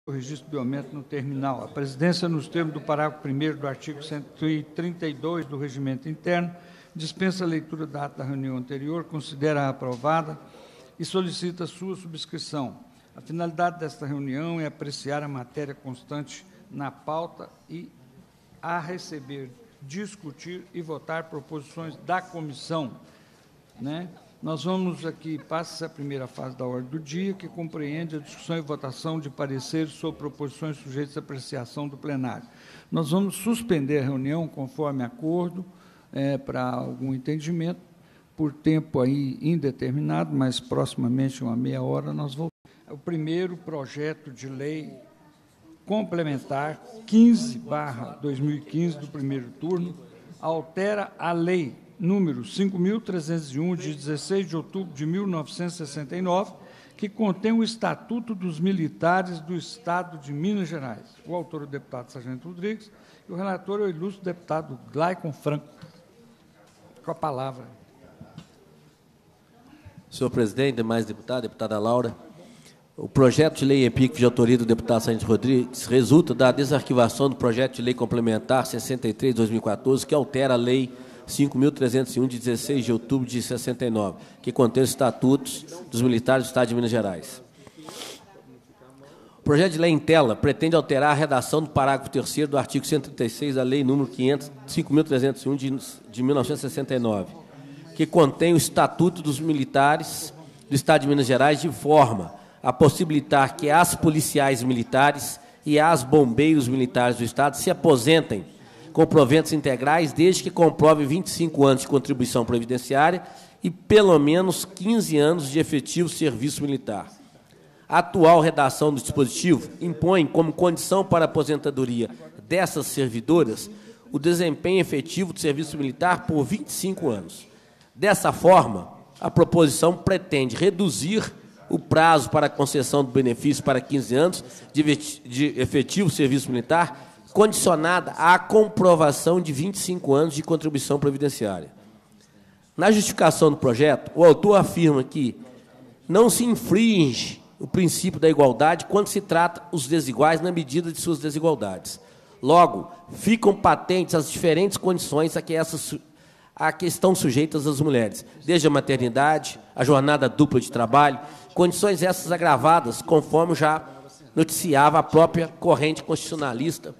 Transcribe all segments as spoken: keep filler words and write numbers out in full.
o registro biométrico no terminal. A presidência, nos termos do parágrafo primeiro do artigo cento e trinta e dois do Regimento Interno, dispensa a leitura da ata da reunião anterior, considera aprovada e solicita sua subscrição. A finalidade desta reunião é apreciar a matéria constante na pauta e a receber, discutir e votar proposições da comissão, né? Nós vamos aqui, passa a primeira fase da ordem do dia, que compreende a discussão e votação de pareceres sobre proposições sujeitas à apreciação do plenário. Nós vamos suspender a reunião, conforme acordo, é, para algum entendimento, por tempo aí indeterminado, mas proximamente uma meia hora nós voltamos. O primeiro projeto de lei complementar quinze barra dois mil e quinze do primeiro turno altera a lei número cinco mil trezentos e um, de dezesseis de outubro de mil novecentos e sessenta e nove, que contém o Estatuto dos Militares do Estado de Minas Gerais. O autor é o deputado Sargento Rodrigues e o relator é o ilustre deputado Glaicon Franco. Com a palavra. Senhor presidente, demais deputados, deputada Laura, o projeto de lei E P I C de autoria do deputado Sargento Rodrigues resulta da desarquivação do projeto de lei complementar sessenta e três de dois mil e quatorze, que altera a lei cinco mil trezentos e um, de dezesseis de outubro de sessenta e nove, que contém os estatutos dos militares do Estado de Minas Gerais. O projeto de lei em tela pretende alterar a redação do parágrafo terceiro do artigo cento e trinta e seis da lei número cinco mil trezentos e um, de, de mil novecentos e sessenta e nove, que contém o Estatuto dos Militares do Estado de Minas Gerais, de forma a possibilitar que as policiais militares e as bombeiros militares do Estado se aposentem com proventos integrais, desde que comprove vinte e cinco anos de contribuição previdenciária e pelo menos quinze anos de efetivo serviço militar. A atual redação do dispositivo impõe como condição para a aposentadoria dessas servidoras o desempenho efetivo de serviço militar por vinte e cinco anos. Dessa forma, a proposição pretende reduzir o prazo para a concessão do benefício para quinze anos de efetivo serviço militar, condicionada à comprovação de vinte e cinco anos de contribuição previdenciária. Na justificação do projeto, o autor afirma que não se infringe o princípio da igualdade quando se trata os desiguais na medida de suas desigualdades. Logo, ficam patentes as diferentes condições a que, essas, a que estão sujeitas as mulheres, desde a maternidade, a jornada dupla de trabalho, condições essas agravadas, conforme já noticiava a própria corrente constitucionalista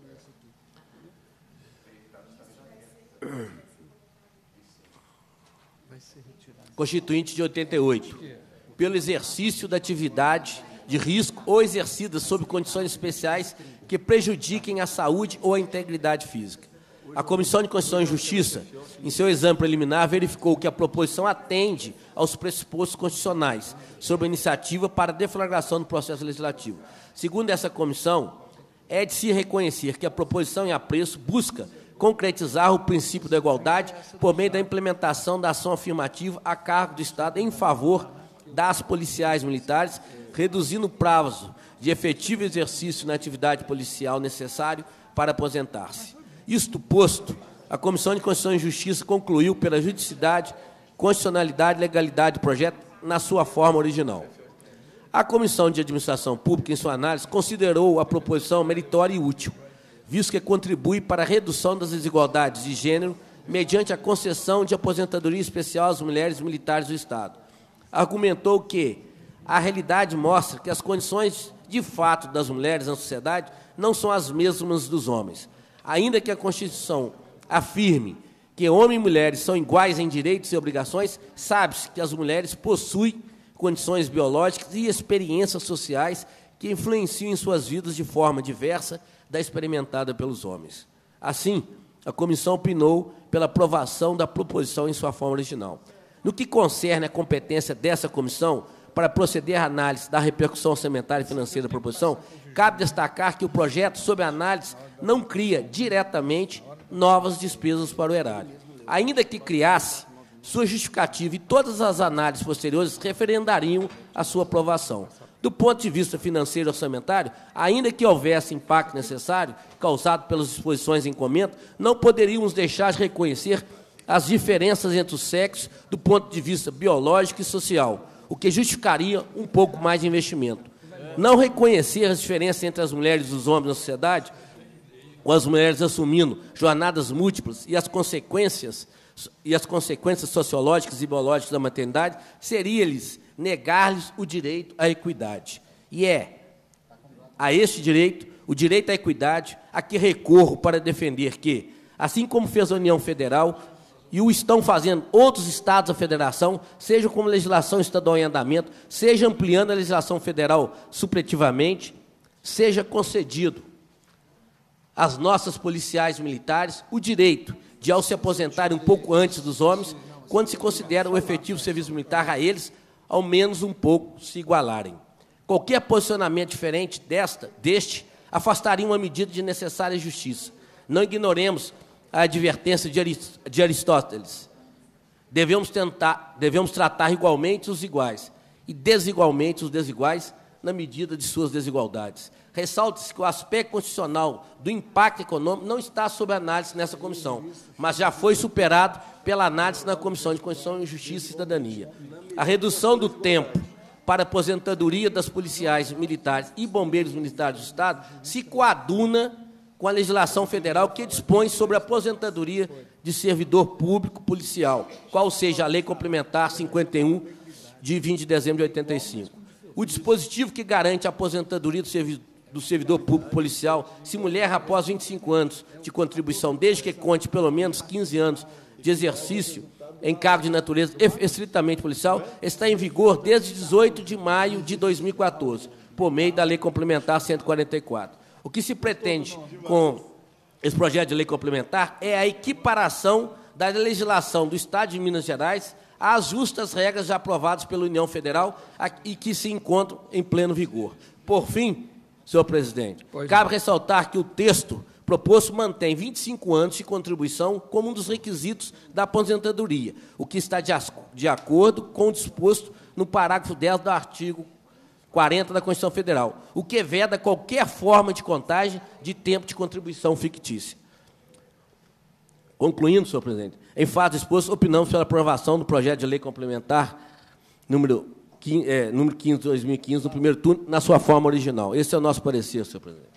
Constituinte de oitenta e oito, pelo exercício da atividade de risco ou exercida sob condições especiais que prejudiquem a saúde ou a integridade física. A Comissão de Constituição e Justiça, em seu exame preliminar, verificou que a proposição atende aos pressupostos constitucionais sobre a iniciativa para a deflagração do processo legislativo. Segundo essa comissão, é de se reconhecer que a proposição em apreço busca concretizar o princípio da igualdade por meio da implementação da ação afirmativa a cargo do Estado em favor das policiais militares, reduzindo o prazo de efetivo exercício na atividade policial necessário para aposentar-se. Isto posto, a Comissão de Constituição e Justiça concluiu pela juridicidade, constitucionalidade e legalidade do projeto na sua forma original. A Comissão de Administração Pública, em sua análise, considerou a proposição meritória e útil, visto que contribui para a redução das desigualdades de gênero mediante a concessão de aposentadoria especial às mulheres militares do Estado. Argumentou que a realidade mostra que as condições de fato das mulheres na sociedade não são as mesmas dos homens. Ainda que a Constituição afirme que homens e mulheres são iguais em direitos e obrigações, sabe-se que as mulheres possuem condições biológicas e experiências sociais que influenciam em suas vidas de forma diversa da experimentada pelos homens. Assim, a comissão opinou pela aprovação da proposição em sua forma original. No que concerne a competência dessa comissão para proceder à análise da repercussão orçamentária e financeira da proposição, cabe destacar que o projeto, sob análise, não cria diretamente novas despesas para o erário. Ainda que criasse, sua justificativa e todas as análises posteriores referendariam a sua aprovação. Do ponto de vista financeiro e orçamentário, ainda que houvesse impacto necessário causado pelas disposições em comento, não poderíamos deixar de reconhecer as diferenças entre os sexos do ponto de vista biológico e social, o que justificaria um pouco mais de investimento. não reconhecer as diferenças entre as mulheres e os homens na sociedade, ou as mulheres assumindo jornadas múltiplas e as consequências e as consequências sociológicas e biológicas da maternidade, seria-lhes negar-lhes o direito à equidade. E é a este direito, o direito à equidade, a que recorro para defender que, assim como fez a União Federal e o estão fazendo outros estados da federação, seja como legislação estadual em andamento, seja ampliando a legislação federal supletivamente, seja concedido às nossas policiais militares o direito de, ao se aposentarem um pouco antes dos homens, quando se considera o efetivo serviço militar a eles, ao menos um pouco se igualarem. Qualquer posicionamento diferente desta, deste afastaria uma medida de necessária justiça. Não ignoremos a advertência de Aristóteles. Devemos, tentar, devemos tratar igualmente os iguais e desigualmente os desiguais na medida de suas desigualdades. Ressalte-se que o aspecto constitucional do impacto econômico não está sob análise nessa comissão, mas já foi superado pela análise na Comissão de Constituição, Justiça e Cidadania. A redução do tempo para a aposentadoria das policiais militares e bombeiros militares do Estado se coaduna com a legislação federal que dispõe sobre a aposentadoria de servidor público policial, qual seja a Lei Complementar cinquenta e um, de vinte de dezembro de oitenta e cinco. O dispositivo que garante a aposentadoria do servidor do servidor público policial, se mulher após vinte e cinco anos de contribuição, desde que conte pelo menos quinze anos de exercício em cargo de natureza estritamente policial, está em vigor desde dezoito de maio de dois mil e quatorze, por meio da Lei Complementar cento e quarenta e quatro. O que se pretende com esse projeto de lei complementar é a equiparação da legislação do Estado de Minas Gerais às justas regras já aprovadas pela União Federal e que se encontram em pleno vigor. Por fim, senhor presidente, pois cabe é. ressaltar que o texto proposto mantém vinte e cinco anos de contribuição como um dos requisitos da aposentadoria, o que está de, de acordo com o disposto no parágrafo dez do artigo quarenta da Constituição Federal, o que veda qualquer forma de contagem de tempo de contribuição fictícia. Concluindo, senhor presidente, em fato exposto, opinamos pela aprovação do projeto de lei complementar número quinze, é, número quinze de dois mil e quinze, no primeiro turno, na sua forma original. Esse é o nosso parecer, senhor presidente.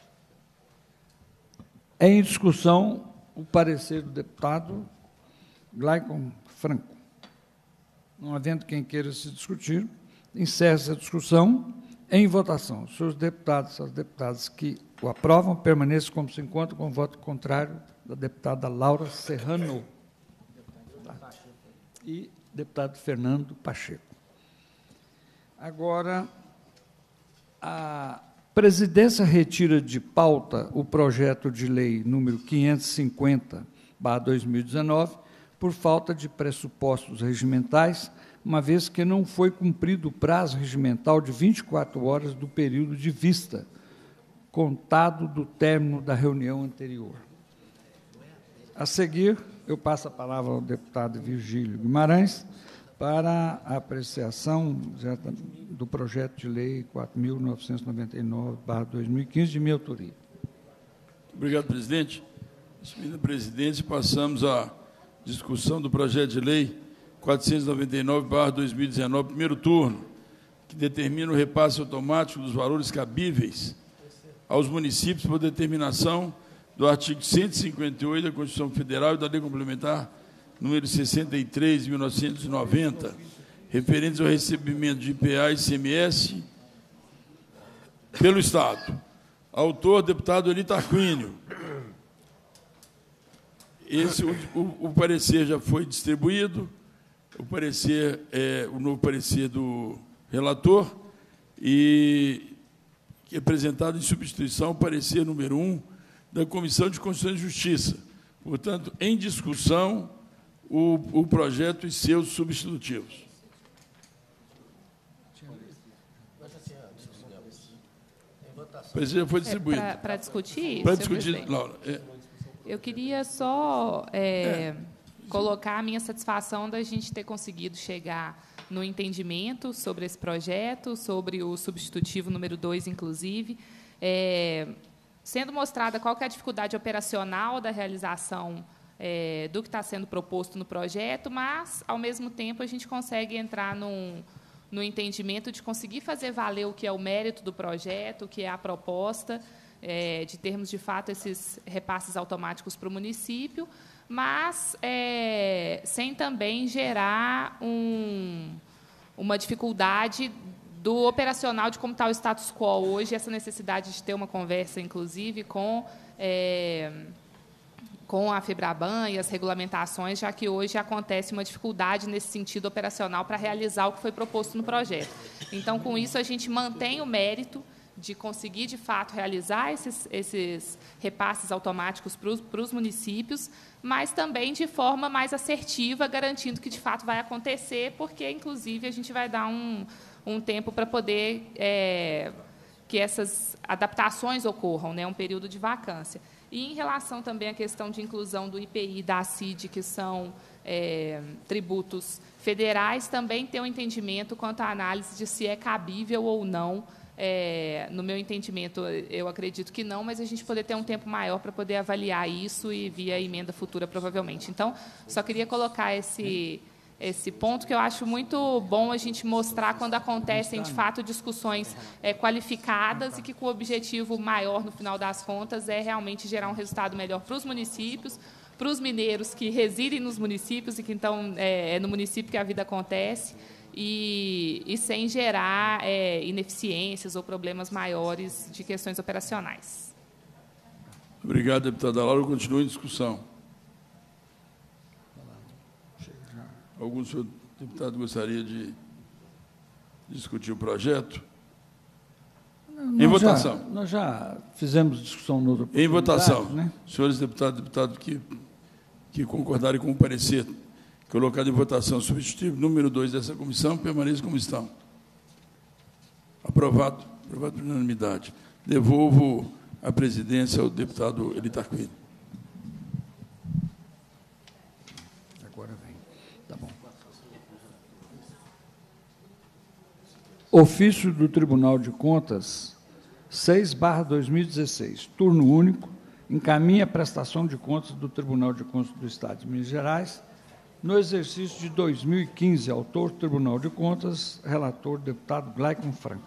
É em discussão o parecer do deputado Glaicon Franco. Não havendo quem queira se discutir, encerra essa discussão em votação. Os senhores deputados e as deputadas que o aprovam permaneçam como se encontram, com o voto contrário da deputada Laura Serrano e deputado Fernando Pacheco. Agora, a presidência retira de pauta o projeto de lei número quinhentos e cinquenta barra dois mil e dezenove por falta de pressupostos regimentais, uma vez que não foi cumprido o prazo regimental de vinte e quatro horas do período de vista, contado do término da reunião anterior. A seguir, eu passo a palavra ao deputado Virgílio Guimarães para a apreciação do projeto de lei quatro mil novecentos e noventa e nove barra dois mil e quinze, de minha autoria. Obrigado, presidente. Senhor presidente, passamos à discussão do projeto de lei quatrocentos e noventa e nove barra dois mil e dezenove, primeiro turno, que determina o repasse automático dos valores cabíveis aos municípios por determinação do artigo cento e cinquenta e oito da Constituição Federal e da Lei Complementar número sessenta e três de mil novecentos e noventa, referentes ao recebimento de I P A e I C M S pelo Estado. Autor, deputado Eli Tarquínio. Esse, o, o, o parecer já foi distribuído, o parecer é o novo parecer do relator e é apresentado em substituição ao parecer número um da Comissão de Constituição e Justiça. Portanto, em discussão, o, o projeto e seus substitutivos. O parecer foi distribuído. É, Para discutir, Para discutir, Laura. É. Eu queria só é, é. colocar a minha satisfação da gente ter conseguido chegar no entendimento sobre esse projeto, sobre o substitutivo número dois, inclusive, é, sendo mostrada qual que é a dificuldade operacional da realização é, do que está sendo proposto no projeto, mas, ao mesmo tempo, a gente consegue entrar num, no entendimento de conseguir fazer valer o que é o mérito do projeto, o que é a proposta, é, de termos, de fato, esses repasses automáticos para o município, mas é, sem também gerar um, uma dificuldade do operacional de como está o status quo hoje, essa necessidade de ter uma conversa, inclusive, com, é, com a FEBRABAN e as regulamentações, já que hoje acontece uma dificuldade nesse sentido operacional para realizar o que foi proposto no projeto. Então, com isso, a gente mantém o mérito de conseguir, de fato, realizar esses, esses repasses automáticos para os municípios, mas também de forma mais assertiva, garantindo que, de fato, vai acontecer, porque, inclusive, a gente vai dar um, um tempo para poder é, que essas adaptações ocorram, né, um período de vacância. E, em relação também à questão de inclusão do I P I e da ACID, que são é, tributos federais, também tem um entendimento quanto à análise de se é cabível ou não. É, no meu entendimento, eu acredito que não, mas a gente poder ter um tempo maior para poder avaliar isso e via emenda futura, provavelmente. Então, só queria colocar esse, esse ponto, que eu acho muito bom a gente mostrar quando acontecem, de fato, discussões é, qualificadas e que, com o objetivo maior, no final das contas, é realmente gerar um resultado melhor para os municípios, para os mineiros que residem nos municípios e que, então, é, é no município que a vida acontece, E, e sem gerar é, ineficiências ou problemas maiores de questões operacionais. Obrigado, deputada Laura. Continua em discussão. Algum senhor deputado gostaria de discutir o projeto? Nós em votação. Já, nós já fizemos discussão no outro. Em votação. Né? Senhores deputados e deputados que, que concordarem com o parecer colocado em votação substitutivo número dois dessa comissão, permaneça como estão. Aprovado. Aprovado por unanimidade. Devolvo a presidência ao deputado Eli Tarquini. Agora vem. Tá bom. Ofício do Tribunal de Contas seis barra dois mil e dezesseis, turno único, encaminha a prestação de contas do Tribunal de Contas do Estado de Minas Gerais no exercício de dois mil e quinze, autor Tribunal de Contas, relator deputado Gleicon Franco.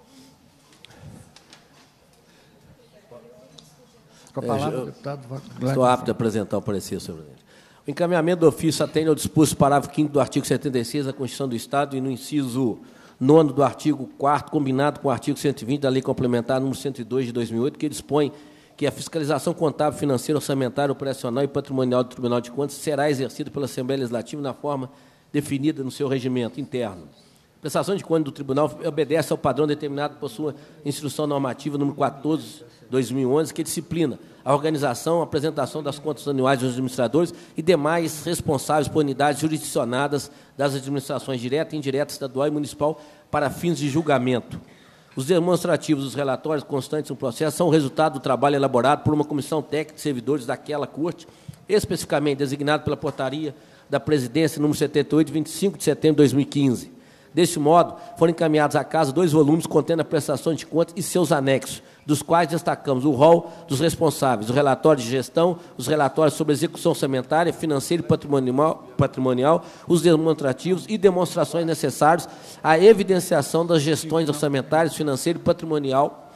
Com a palavra, é, eu, deputado Gleicon Estou apto a apresentar o parecer, senhor presidente. O encaminhamento do ofício atende ao disposto parágrafo quinto do artigo setenta e seis da Constituição do Estado e no inciso nono do artigo quarto, combinado com o artigo cento e vinte da Lei Complementar número cento e dois de dois mil e oito, que dispõe que a fiscalização contábil, financeira, orçamentária, operacional e patrimonial do Tribunal de Contas será exercida pela Assembleia Legislativa na forma definida no seu regimento interno. A prestação de contas do Tribunal obedece ao padrão determinado por sua Instrução Normativa número quatorze de dois mil e onze, que disciplina a organização, a apresentação das contas anuais dos administradores e demais responsáveis por unidades jurisdicionadas das administrações direta, indireta, estadual e municipal para fins de julgamento. Os demonstrativos dos relatórios constantes no processo são o resultado do trabalho elaborado por uma comissão técnica de servidores daquela Corte, especificamente designado pela portaria da Presidência número setenta e oito, de vinte e cinco de setembro de dois mil e quinze. Deste modo, foram encaminhados à casa dois volumes contendo a prestação de contas e seus anexos, dos quais destacamos o rol dos responsáveis, o relatório de gestão, os relatórios sobre execução orçamentária, financeira e patrimonial, patrimonial, os demonstrativos e demonstrações necessários à evidenciação das gestões orçamentárias, financeira e patrimonial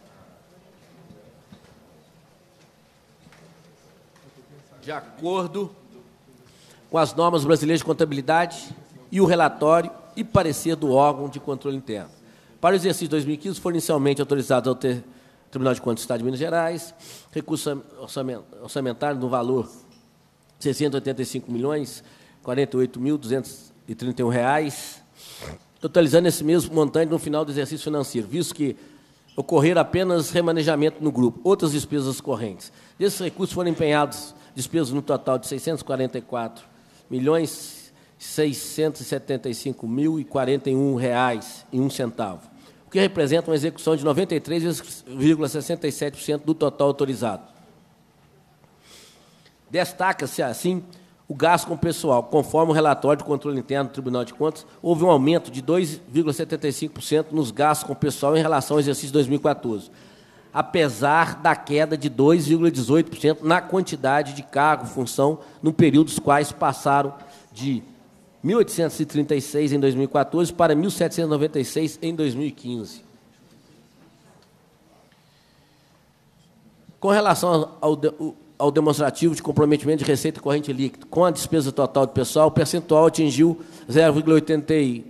de acordo com as normas brasileiras de contabilidade e o relatório e parecer do órgão de controle interno. Para o exercício de dois mil e quinze, foram inicialmente autorizados ao ter Tribunal de Contas do Estado de Minas Gerais, recurso orçamentário no valor de seiscentos e oitenta e cinco milhões, quarenta e oito mil, duzentos e trinta e um reais, totalizando esse mesmo montante no final do exercício financeiro, visto que ocorreram apenas remanejamento no grupo, outras despesas correntes. Desses recursos foram empenhados despesas no total de seiscentos e quarenta e quatro milhões, seiscentos e setenta e cinco mil e quarenta e um reais e um centavo, o que representa uma execução de noventa e três vírgula sessenta e sete por cento do total autorizado. Destaca-se, assim, o gasto com pessoal. Conforme o relatório de controle interno do Tribunal de Contas, houve um aumento de dois vírgula setenta e cinco por cento nos gastos com pessoal em relação ao exercício de dois mil e quatorze, apesar da queda de dois vírgula dezoito por cento na quantidade de cargo, função, no período dos quais passaram de mil oitocentos e trinta e seis em dois mil e quatorze para mil setecentos e noventa e seis em dois mil e quinze. Com relação ao, ao, ao demonstrativo de comprometimento de receita corrente líquida com a despesa total do pessoal, o percentual atingiu zero vírgula oitenta e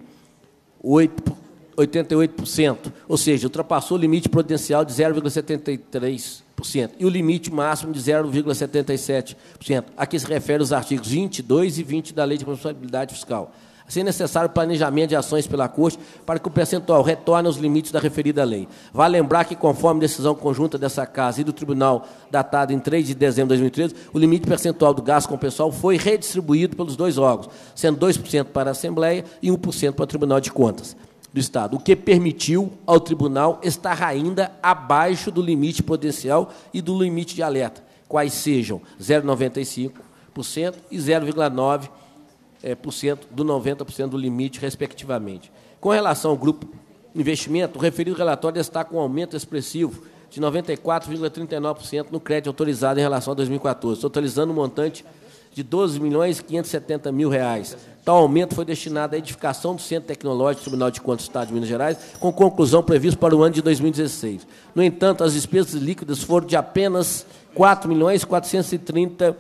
oito por cento, ou seja, ultrapassou o limite prudencial de zero vírgula setenta e três por cento e o limite máximo de zero vírgula setenta e sete por cento, a que se refere os artigos vinte e dois e vinte da Lei de Responsabilidade Fiscal. Assim, é necessário planejamento de ações pela Corte para que o percentual retorne aos limites da referida lei. Vale lembrar que, conforme decisão conjunta dessa Casa e do Tribunal datada em três de dezembro de dois mil e treze, o limite percentual do gasto com o pessoal foi redistribuído pelos dois órgãos, sendo dois por cento para a Assembleia e um por cento para o Tribunal de Contas do Estado, o que permitiu ao Tribunal estar ainda abaixo do limite prudencial e do limite de alerta, quais sejam zero vírgula noventa e cinco por cento e zero vírgula nove por cento do noventa por cento do limite, respectivamente. Com relação ao grupo investimento, o referido relatório destaca um aumento expressivo de noventa e quatro vírgula trinta e nove por cento no crédito autorizado em relação a dois mil e quatorze, totalizando um montante de doze milhões quinhentos e setenta mil reais. Tal aumento foi destinado à edificação do Centro Tecnológico do Tribunal de Contas do Estado de Minas Gerais, com conclusão prevista para o ano de dois mil e dezesseis. No entanto, as despesas líquidas foram de apenas quatro milhões quatrocentos e trinta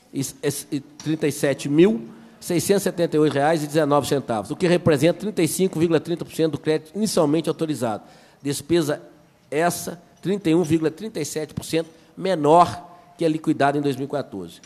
e sete mil seiscentos e setenta e oito reais e dezenove centavos, o que representa trinta e cinco vírgula trinta por cento do crédito inicialmente autorizado. Despesa essa trinta e um vírgula trinta e sete por cento menor que a liquidada em dois mil e quatorze.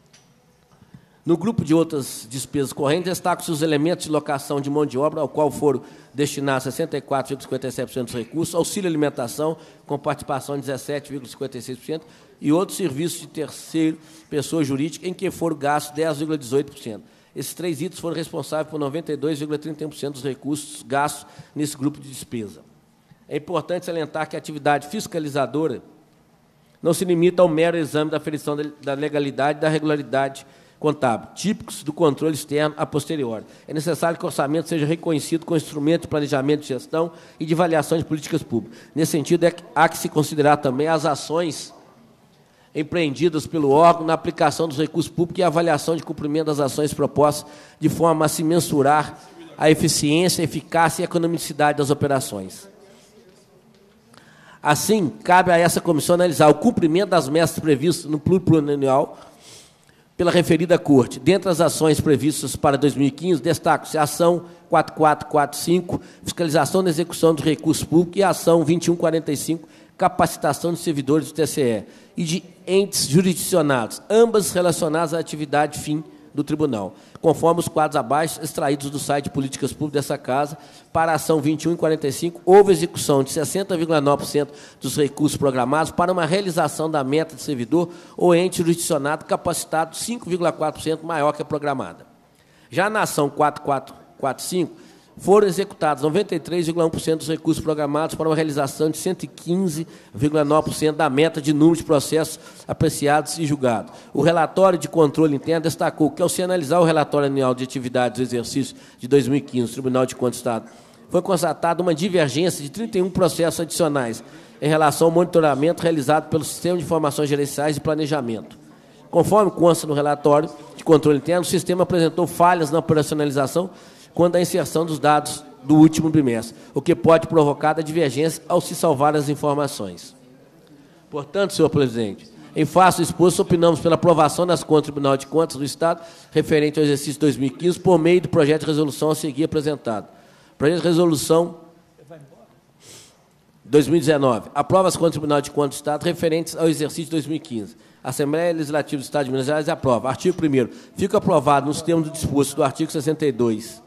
No grupo de outras despesas correntes, destacam-se os elementos de locação de mão de obra, ao qual foram destinados sessenta e quatro vírgula cinquenta e sete por cento dos recursos, auxílio alimentação, com participação de dezessete vírgula cinquenta e seis por cento, e outros serviços de terceiro, pessoa jurídica, em que foram gastos dez vírgula dezoito por cento. Esses três itens foram responsáveis por noventa e dois vírgula trinta e um por cento dos recursos gastos nesse grupo de despesa. É importante salientar que a atividade fiscalizadora não se limita ao mero exame da aferição da legalidade e da regularidade contábil, típicos do controle externo a posteriori. É necessário que o orçamento seja reconhecido como instrumento de planejamento de gestão e de avaliação de políticas públicas. Nesse sentido, é que há que se considerar também as ações empreendidas pelo órgão na aplicação dos recursos públicos e a avaliação de cumprimento das ações propostas, de forma a se mensurar a eficiência, a eficácia e a economicidade das operações. Assim, cabe a essa comissão analisar o cumprimento das metas previstas no plano plurianual pela referida Corte. Dentre as ações previstas para dois mil e quinze, destaca-se a ação quatro mil quatrocentos e quarenta e cinco, fiscalização da execução dos recursos públicos, e a ação vinte e um quarenta e cinco, capacitação de servidores do T C E e de entes jurisdicionados, ambas relacionadas à atividade fim do Tribunal, conforme os quadros abaixo extraídos do site de Políticas Públicas dessa Casa. Para a ação vinte e um e quarenta e cinco, houve execução de sessenta vírgula nove por cento dos recursos programados para uma realização da meta de servidor ou ente jurisdicionado capacitado cinco vírgula quatro por cento maior que a programada. Já na ação quatro mil quatrocentos e quarenta e cinco, foram executados noventa e três vírgula um por cento dos recursos programados para uma realização de cento e quinze vírgula nove por cento da meta de número de processos apreciados e julgados. O relatório de controle interno destacou que, ao se analisar o relatório anual de atividades do exercício de dois mil e quinze do Tribunal de Contas do Estado, foi constatada uma divergência de trinta e um processos adicionais em relação ao monitoramento realizado pelo Sistema de Informações Gerenciais e Planejamento. Conforme consta no relatório de controle interno, o sistema apresentou falhas na operacionalização quando a inserção dos dados do último bimestre, o que pode provocar a divergência ao se salvar as informações. Portanto, senhor presidente, em face do exposto, opinamos pela aprovação das contas do Tribunal de Contas do Estado referente ao exercício dois mil e quinze por meio do projeto de resolução a seguir apresentado. Projeto de resolução dois mil e dezenove. Aprova as contas do Tribunal de Contas do Estado referentes ao exercício dois mil e quinze. A Assembleia Legislativa do Estado de Minas Gerais aprova. Artigo primeiro. Fica aprovado, nos termos do disposto do artigo sessenta e dois,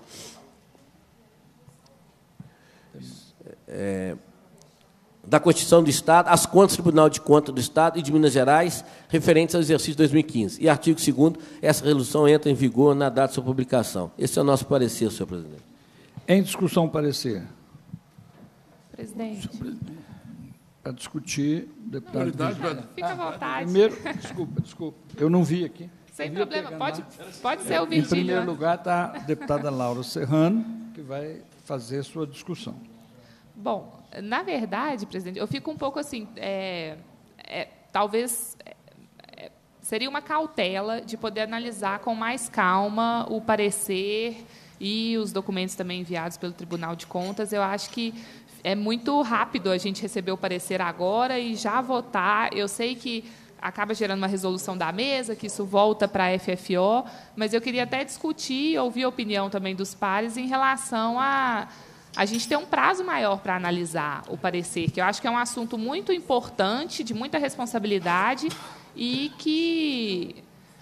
É, da Constituição do Estado, as contas do Tribunal de Contas do Estado e de Minas Gerais referentes ao exercício dois mil e quinze. E artigo segundo, essa resolução entra em vigor na data de sua publicação. Esse é o nosso parecer, senhor presidente. Em discussão, parecer. Presidente. Para discutir, deputado. Fica à vontade. Primeiro, desculpa, desculpa, eu não vi aqui. Sem problema, pode, pode ser o Virgílio. Em primeiro lugar está a deputada Laura Serrano, que vai fazer sua discussão. Bom, na verdade, presidente, eu fico um pouco assim, é, é, talvez é, seria uma cautela de poder analisar com mais calma o parecer e os documentos também enviados pelo Tribunal de Contas. Eu acho que é muito rápido a gente receber o parecer agora e já votar. Eu sei que acaba gerando uma resolução da mesa, que isso volta para a F F O, mas eu queria até discutir, ouvir a opinião também dos pares em relação a a gente ter um prazo maior para analisar o parecer, que eu acho que é um assunto muito importante, de muita responsabilidade, e que,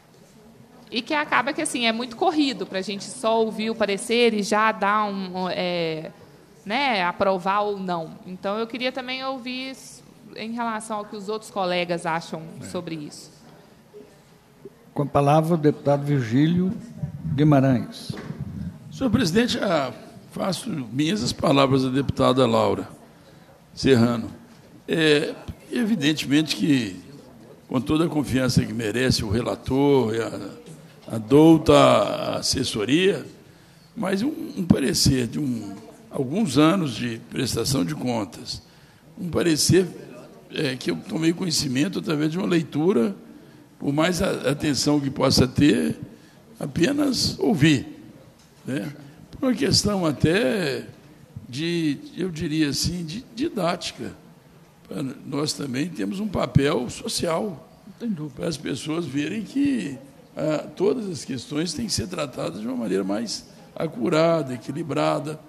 e que acaba que assim, é muito corrido para a gente só ouvir o parecer e já dar um, é, né, aprovar ou não. Então, eu queria também ouvir em relação ao que os outros colegas acham sobre isso. Com a palavra, o deputado Virgílio Guimarães. Senhor presidente, faço minhas as palavras da deputada Laura Serrano. É, evidentemente que, com toda a confiança que merece o relator, a, a douta, a assessoria, mas um, um parecer de um, alguns anos de prestação de contas, um parecer é, que eu tomei conhecimento através de uma leitura, por mais a, atenção que possa ter, apenas ouvir, né? Por uma questão até de, eu diria assim, de didática. Nós também temos um papel social, para as pessoas verem que ah, todas as questões têm que ser tratadas de uma maneira mais acurada, equilibrada.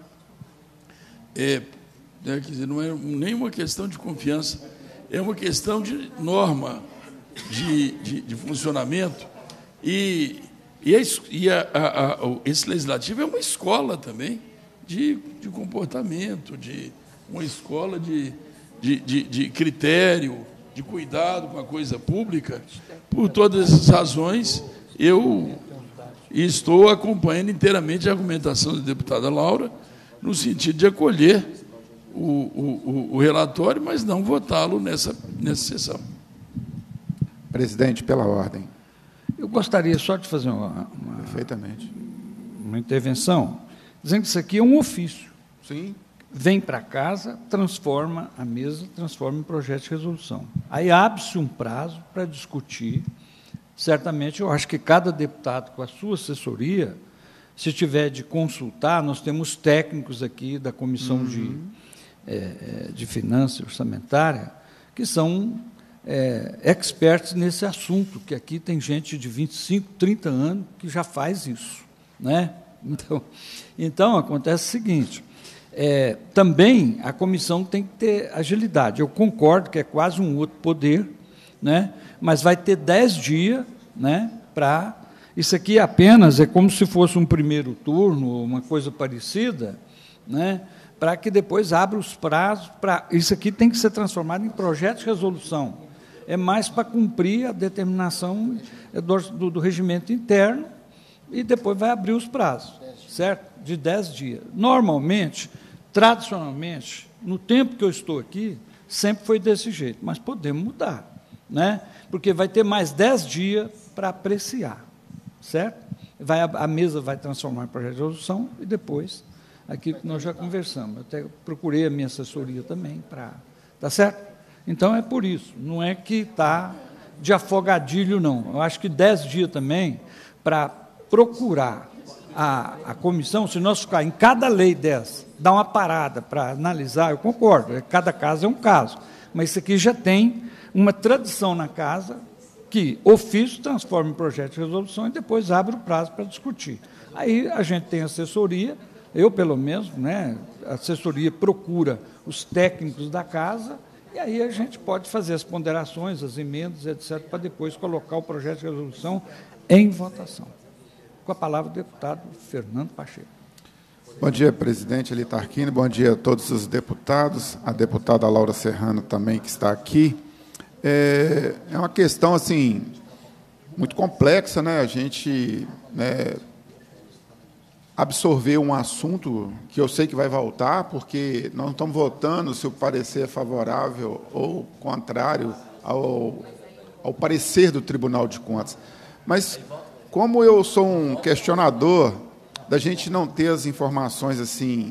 É, né, quer dizer, não é nem uma questão de confiança, é uma questão de norma de, de, de funcionamento. E, e, a, e a, a, a, esse legislativo é uma escola também de, de comportamento, de uma escola de, de, de, de critério, de cuidado com a coisa pública. Por todas essas razões, eu estou acompanhando inteiramente a argumentação da deputada Laura, no sentido de acolher o, o, o relatório, mas não votá-lo nessa, nessa sessão. Presidente, pela ordem. Eu gostaria só de fazer uma, uma, Perfeitamente. uma intervenção, dizendo que isso aqui é um ofício. Sim. Vem para casa, transforma a mesa, transforma em projeto de resolução. Aí abre-se um prazo para discutir. Certamente, eu acho que cada deputado, com a sua assessoria, se tiver de consultar, nós temos técnicos aqui da Comissão uhum. de, é, de Finanças Orçamentária, que são é, experts nesse assunto, que aqui tem gente de vinte e cinco, trinta anos que já faz isso, né? Então, então acontece o seguinte, é, também a comissão tem que ter agilidade. Eu concordo que é quase um outro poder, né? Mas vai ter dez dias, né, para... Isso aqui apenas é como se fosse um primeiro turno, uma coisa parecida, né, para que depois abra os prazos. Pra, isso aqui tem que ser transformado em projeto de resolução. É mais para cumprir a determinação do, do, do regimento interno e depois vai abrir os prazos, certo? De dez dias. Normalmente, tradicionalmente, no tempo que eu estou aqui, sempre foi desse jeito, mas podemos mudar, né? Porque vai ter mais dez dias para apreciar. Certo? Vai, a mesa vai transformar em projeto de resolução e depois, aquilo que nós já conversamos. Eu até procurei a minha assessoria também para... Tá certo? Então, é por isso. Não é que está de afogadilho, não. Eu acho que dez dias também para procurar a, a comissão, se nós ficar em cada lei dessa, dar uma parada para analisar, eu concordo, cada caso é um caso. Mas isso aqui já tem uma tradição na casa que ofício transforma em projeto de resolução e depois abre o prazo para discutir. Aí a gente tem assessoria, eu pelo menos, né, a assessoria procura os técnicos da casa, e aí a gente pode fazer as ponderações, as emendas, etcétera, para depois colocar o projeto de resolução em votação. Com a palavra o deputado Fernando Pacheco. Bom dia, presidente Eli Tarquini, bom dia a todos os deputados, a deputada Laura Serrano também, que está aqui. É, é uma questão, assim, muito complexa, né? A gente, né, absorver um assunto que eu sei que vai voltar, porque nós não estamos votando se o parecer é favorável ou contrário ao, ao parecer do Tribunal de Contas. Mas, como eu sou um questionador da gente não ter as informações assim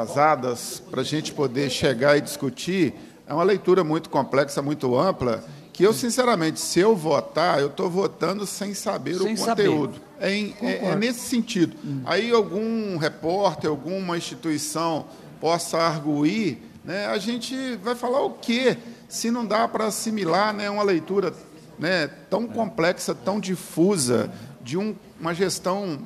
aprazadas para a gente poder chegar e discutir, é uma leitura muito complexa, muito ampla, que eu, sinceramente, se eu votar, eu estou votando sem saber sem o conteúdo. Saber. É, em, é, é nesse sentido. Hum. Aí algum repórter, alguma instituição possa arguir, né, a gente vai falar o quê? Se não dá para assimilar, né, uma leitura, né, tão complexa, tão difusa, de um, uma gestão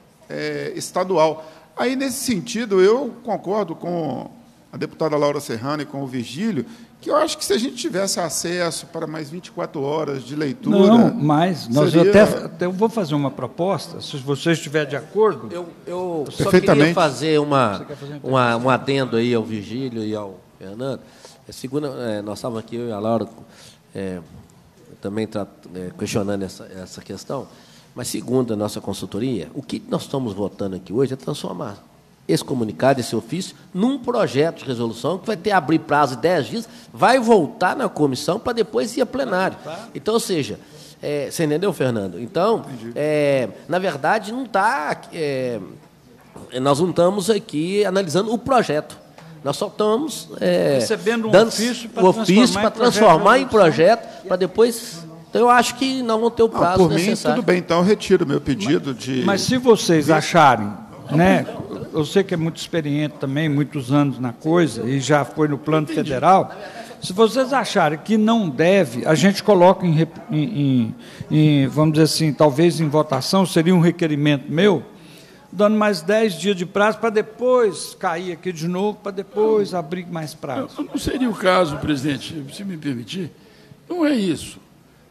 é, estadual. Aí, nesse sentido, eu concordo com a deputada Laura Serrano e com o Virgílio, que eu acho que se a gente tivesse acesso para mais vinte e quatro horas de leitura... Não, mas nós seria... até, até eu vou fazer uma proposta, se você estiver de acordo... Eu, eu só queria fazer, uma, fazer uma, um adendo aí ao Virgílio e ao Fernando. É, segunda, é, nós estávamos aqui, eu e a Laura, é, também tra, é, questionando essa, essa questão, mas segundo a nossa consultoria, o que nós estamos votando aqui hoje é transformar esse comunicado, esse ofício, num projeto de resolução que vai ter abrir prazo de dez dias, vai voltar na comissão para depois ir a plenário. Então, ou seja, é, você entendeu, Fernando? Então, é, na verdade, não está. É, nós não estamos aqui analisando o projeto. Nós só estamos é, recebendo um dando ofício para transformar, transformar em projeto, para depois. Então, eu acho que não vão ter o prazo não, por necessário. Mim, tudo bem, então eu retiro meu pedido de. Mas se vocês acharem, né? Eu sei que é muito experiente também, muitos anos na coisa, e já foi no plano federal. Se vocês acharem que não deve, a gente coloca em, em, em, vamos dizer assim, talvez em votação, seria um requerimento meu, dando mais dez dias de prazo para depois cair aqui de novo, para depois abrir mais prazo. Não, não seria o caso, presidente, se me permitir, não é isso.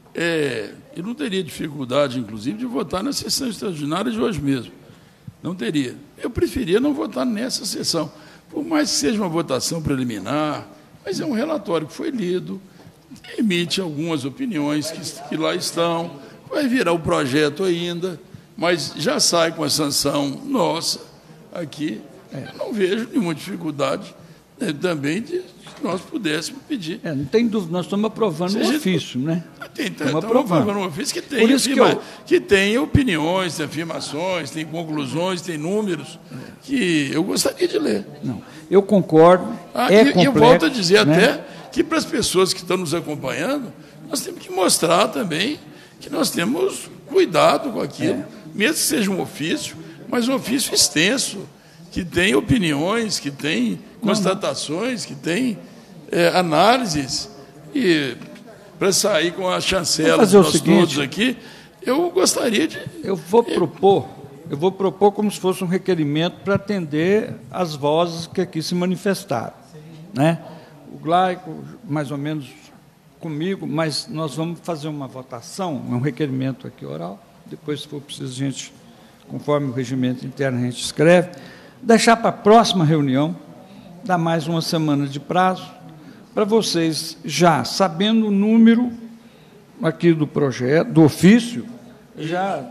É, eu não teria dificuldade, inclusive, de votar na sessão extraordinária de hoje mesmo. Não teria. Eu preferia não votar nessa sessão, por mais que seja uma votação preliminar, mas é um relatório que foi lido, emite algumas opiniões que, que lá estão, vai virar o projeto ainda, mas já sai com a sanção nossa aqui. Eu não vejo nenhuma dificuldade, né, também de que nós pudéssemos pedir. É, não tem dúvida, nós estamos aprovando um ofício, né? Tem, estamos aprovando um ofício que tem, afirma, que, eu... que tem opiniões, tem afirmações, tem conclusões, tem números, que eu gostaria de ler. Não, eu concordo, ah, é e, complexo, eu volto a dizer, né, até que para as pessoas que estão nos acompanhando, nós temos que mostrar também que nós temos cuidado com aquilo, é. mesmo que seja um ofício, mas um ofício extenso, que tem opiniões, que tem constatações, que tem é, análises, e para sair com a chancela de nós seguinte, todos aqui, eu gostaria de... Eu vou propor, eu vou propor como se fosse um requerimento para atender as vozes que aqui se manifestaram. Né? O Glaico, mais ou menos comigo, mas nós vamos fazer uma votação, um requerimento aqui oral, depois, se for preciso, a gente, conforme o regimento interno, a gente escreve, deixar para a próxima reunião, dar mais uma semana de prazo, para vocês, já sabendo o número aqui do projeto, do ofício, já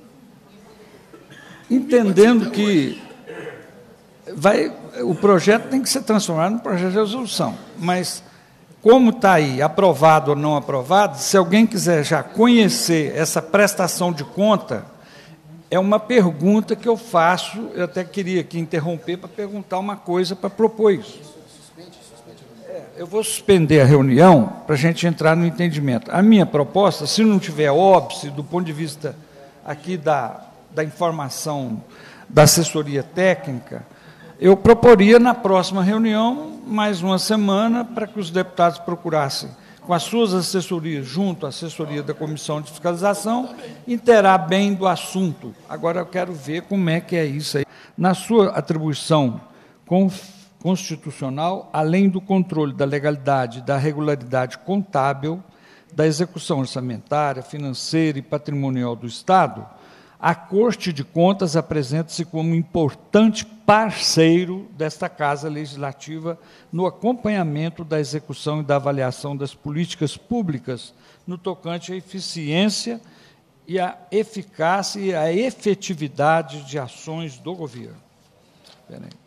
entendendo que vai, o projeto tem que ser transformado num projeto de resolução, mas como está aí, aprovado ou não aprovado, se alguém quiser já conhecer essa prestação de conta, é uma pergunta que eu faço, eu até queria aqui interromper para perguntar uma coisa, para propor isso. É, eu vou suspender a reunião para a gente entrar no entendimento. A minha proposta, se não tiver óbice, do ponto de vista aqui da, da informação da assessoria técnica, eu proporia na próxima reunião mais uma semana para que os deputados procurassem, com as suas assessorias, junto à assessoria da Comissão de Fiscalização, inteirar bem do assunto. Agora, eu quero ver como é que é isso aí. Na sua atribuição constitucional, além do controle da legalidade e da regularidade contábil, da execução orçamentária, financeira e patrimonial do Estado, a Corte de Contas apresenta-se como importante parceiro desta Casa Legislativa no acompanhamento da execução e da avaliação das políticas públicas no tocante à eficiência e à eficácia e à efetividade de ações do governo. Espera aí.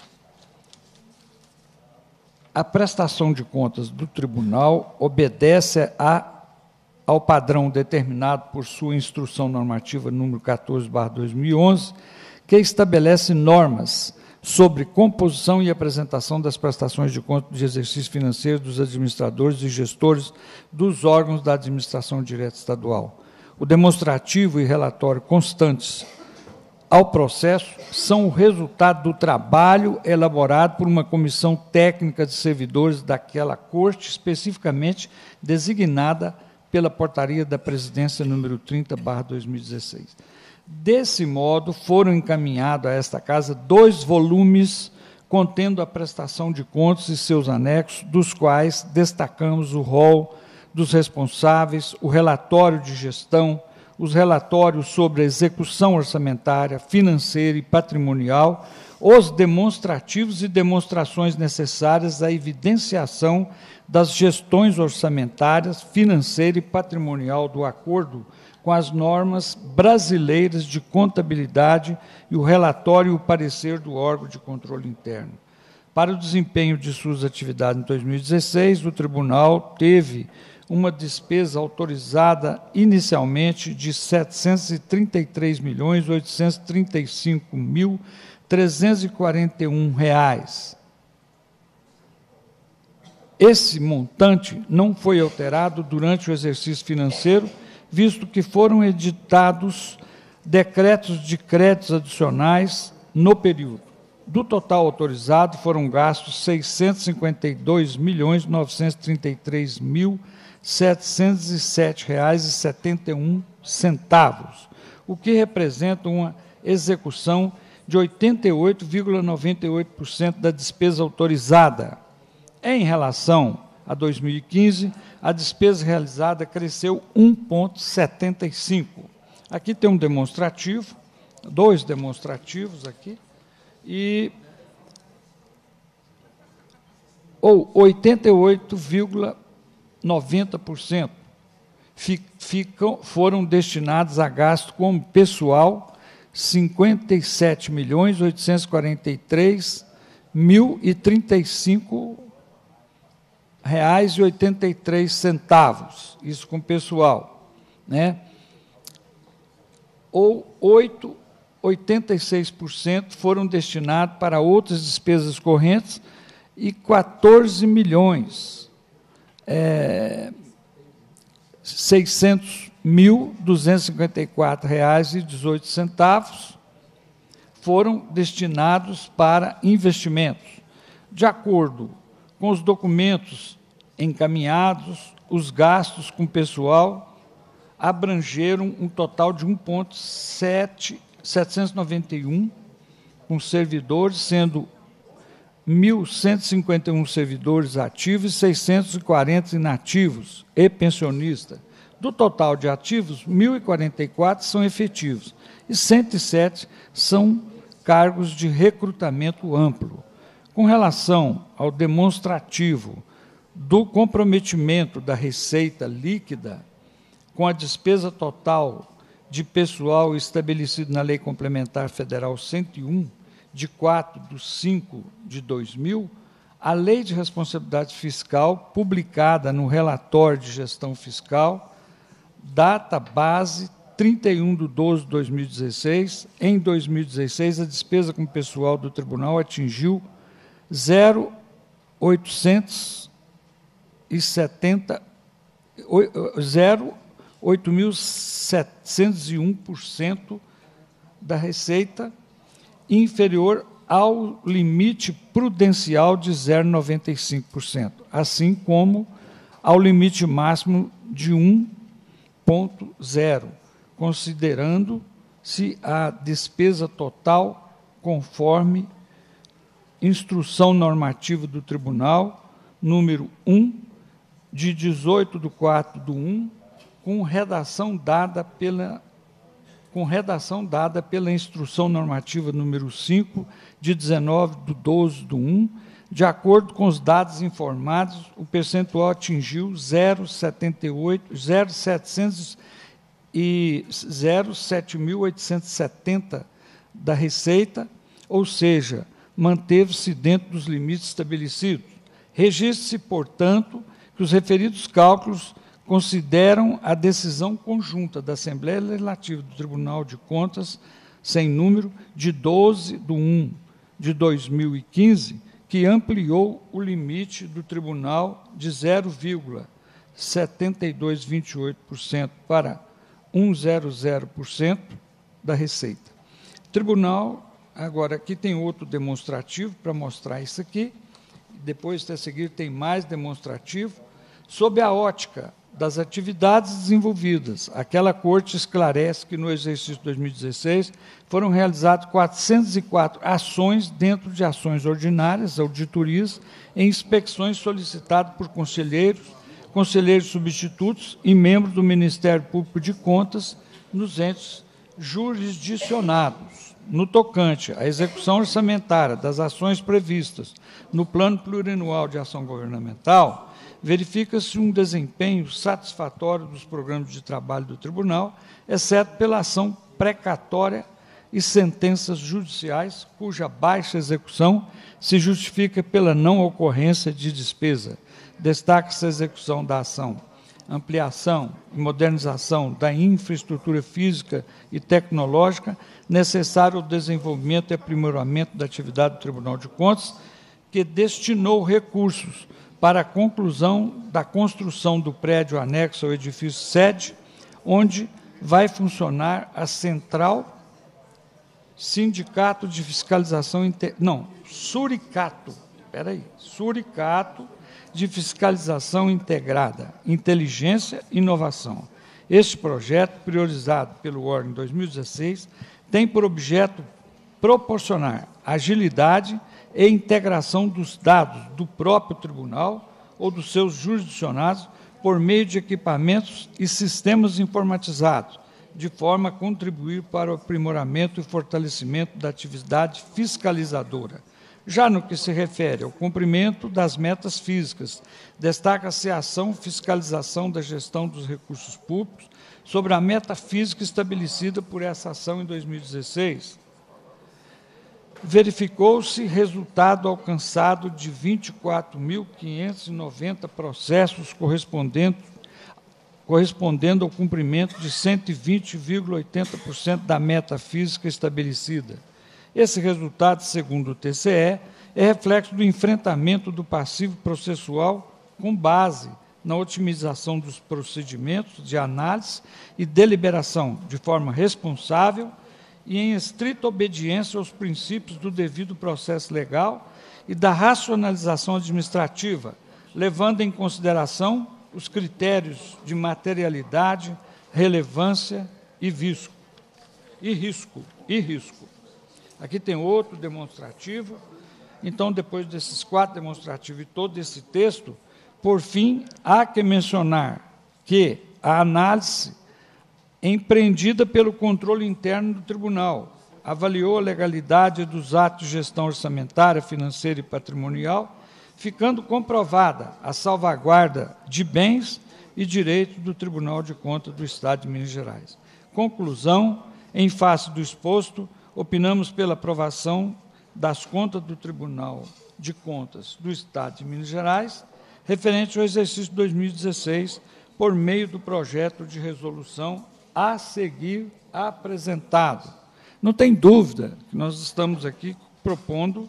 A prestação de contas do tribunal obedece a ao padrão determinado por sua instrução normativa número quatorze barra dois mil e onze, que estabelece normas sobre composição e apresentação das prestações de conta de exercício financeiro dos administradores e gestores dos órgãos da administração direta estadual. O demonstrativo e relatório constantes ao processo são o resultado do trabalho elaborado por uma comissão técnica de servidores daquela corte, especificamente designada pela portaria da presidência número trinta barra dois mil e dezesseis. Desse modo, foram encaminhados a esta casa dois volumes contendo a prestação de contas e seus anexos, dos quais destacamos o rol dos responsáveis, o relatório de gestão, os relatórios sobre a execução orçamentária, financeira e patrimonial, os demonstrativos e demonstrações necessárias à evidenciação das gestões orçamentárias, financeira e patrimonial do acordo com as normas brasileiras de contabilidade e o relatório e o parecer do órgão de controle interno. Para o desempenho de suas atividades em dois mil e dezesseis, o tribunal teve uma despesa autorizada inicialmente de setecentos e trinta e três milhões oitocentos e trinta e cinco mil trezentos e quarenta e um reais. Esse montante não foi alterado durante o exercício financeiro, visto que foram editados decretos de créditos adicionais no período. Do total autorizado, foram gastos seiscentos e cinquenta e dois milhões novecentos e trinta e três mil setecentos e sete reais e setenta e um centavos, o que representa uma execução de oitenta e oito vírgula noventa e oito por cento da despesa autorizada. Em relação a dois mil e quinze, a despesa realizada cresceu um vírgula setenta e cinco. Aqui tem um demonstrativo, dois demonstrativos aqui, e ou oitenta e oito vírgula noventa por cento ficam, foram destinados a gasto como pessoal, cinquenta e sete milhões oitocentos e quarenta e três mil e trinta e cinco reais e oitenta e três centavos, isso com pessoal, né? Ou oito, oitenta e seis por cento foram destinados para outras despesas correntes e quatorze milhões é, seiscentos mil duzentos e cinquenta e quatro reais e dezoito centavos foram destinados para investimentos. De acordo com os documentos encaminhados, os gastos com pessoal abrangeram um total de um vírgula setecentos e noventa e um com servidores, sendo mil cento e cinquenta e um servidores ativos e seiscentos e quarenta inativos e pensionistas. Do total de ativos, mil e quarenta e quatro são efetivos e cento e sete são cargos de recrutamento amplo. Com relação ao demonstrativo do comprometimento da receita líquida com a despesa total de pessoal estabelecido na Lei Complementar Federal cento e um, de quatro de cinco de dois mil, a Lei de Responsabilidade Fiscal, publicada no relatório de gestão fiscal, data base trinta e um de doze de dois mil e dezesseis, em dois mil e dezesseis, a despesa com pessoal do tribunal atingiu zero vírgula oitocentos e setenta, zero vírgula oito mil setecentos e um por cento da receita, inferior ao limite prudencial de zero vírgula noventa e cinco por cento, assim como ao limite máximo de um vírgula zero, considerando-se a despesa total conforme instrução normativa do Tribunal, número um, de dezoito de quatro de um, com redação dada pela com redação dada pela instrução normativa número cinco, de dezenove de doze de um, de acordo com os dados informados, o percentual atingiu zero vírgula setenta e oito, zero vírgula setecentos e zero vírgula sete mil oitocentos e setenta da receita, ou seja, manteve-se dentro dos limites estabelecidos. Registre-se, portanto, que os referidos cálculos consideram a decisão conjunta da Assembleia Legislativa do Tribunal de Contas, sem número, de doze de um de dois mil e quinze, que ampliou o limite do tribunal de zero vírgula setenta e dois vinte e oito por cento para cento e zero por cento da receita. O tribunal, agora, aqui tem outro demonstrativo para mostrar isso aqui, depois, a seguir, tem mais demonstrativo, sob a ótica das atividades desenvolvidas. Aquela corte esclarece que, no exercício dois mil e dezesseis, foram realizadas quatrocentas e quatro ações dentro de ações ordinárias, auditorias, em inspeções solicitadas por conselheiros, conselheiros substitutos e membros do Ministério Público de Contas nos entes jurisdicionados. No tocante à execução orçamentária das ações previstas no Plano Plurianual de Ação Governamental, verifica-se um desempenho satisfatório dos programas de trabalho do Tribunal, exceto pela ação precatória e sentenças judiciais, cuja baixa execução se justifica pela não ocorrência de despesa. Destaca-se a execução da ação ampliação e modernização da infraestrutura física e tecnológica necessária ao desenvolvimento e aprimoramento da atividade do Tribunal de Contas, que destinou recursos para a conclusão da construção do prédio anexo ao edifício sede, onde vai funcionar a Central Sindicato de Fiscalização... Inter... Não, Suricato, espera aí, Suricato de Fiscalização Integrada, Inteligência e Inovação. Este projeto, priorizado pelo órgão em dois mil e dezesseis, tem por objeto proporcionar agilidade e integração dos dados do próprio tribunal ou dos seus jurisdicionados por meio de equipamentos e sistemas informatizados, de forma a contribuir para o aprimoramento e fortalecimento da atividade fiscalizadora. Já no que se refere ao cumprimento das metas físicas, destaca-se a ação fiscalização da gestão dos recursos públicos sobre a meta física estabelecida por essa ação em dois mil e dezesseis. Verificou-se resultado alcançado de vinte e quatro mil quinhentos e noventa processos correspondendo, correspondendo ao cumprimento de cento e vinte vírgula oitenta por cento da meta física estabelecida. Esse resultado, segundo o T C E, é reflexo do enfrentamento do passivo processual com base na otimização dos procedimentos de análise e deliberação de forma responsável e em estrita obediência aos princípios do devido processo legal e da racionalização administrativa, levando em consideração os critérios de materialidade, relevância e risco. E risco, e risco. Aqui tem outro demonstrativo. Então, depois desses quatro demonstrativos e todo esse texto, por fim, há que mencionar que a análise empreendida pelo controle interno do tribunal avaliou a legalidade dos atos de gestão orçamentária, financeira e patrimonial, ficando comprovada a salvaguarda de bens e direitos do Tribunal de Contas do Estado de Minas Gerais. Conclusão, em face do exposto, opinamos pela aprovação das contas do Tribunal de Contas do Estado de Minas Gerais, referente ao exercício dois mil e dezesseis, por meio do projeto de resolução a seguir apresentado. Não tem dúvida que nós estamos aqui propondo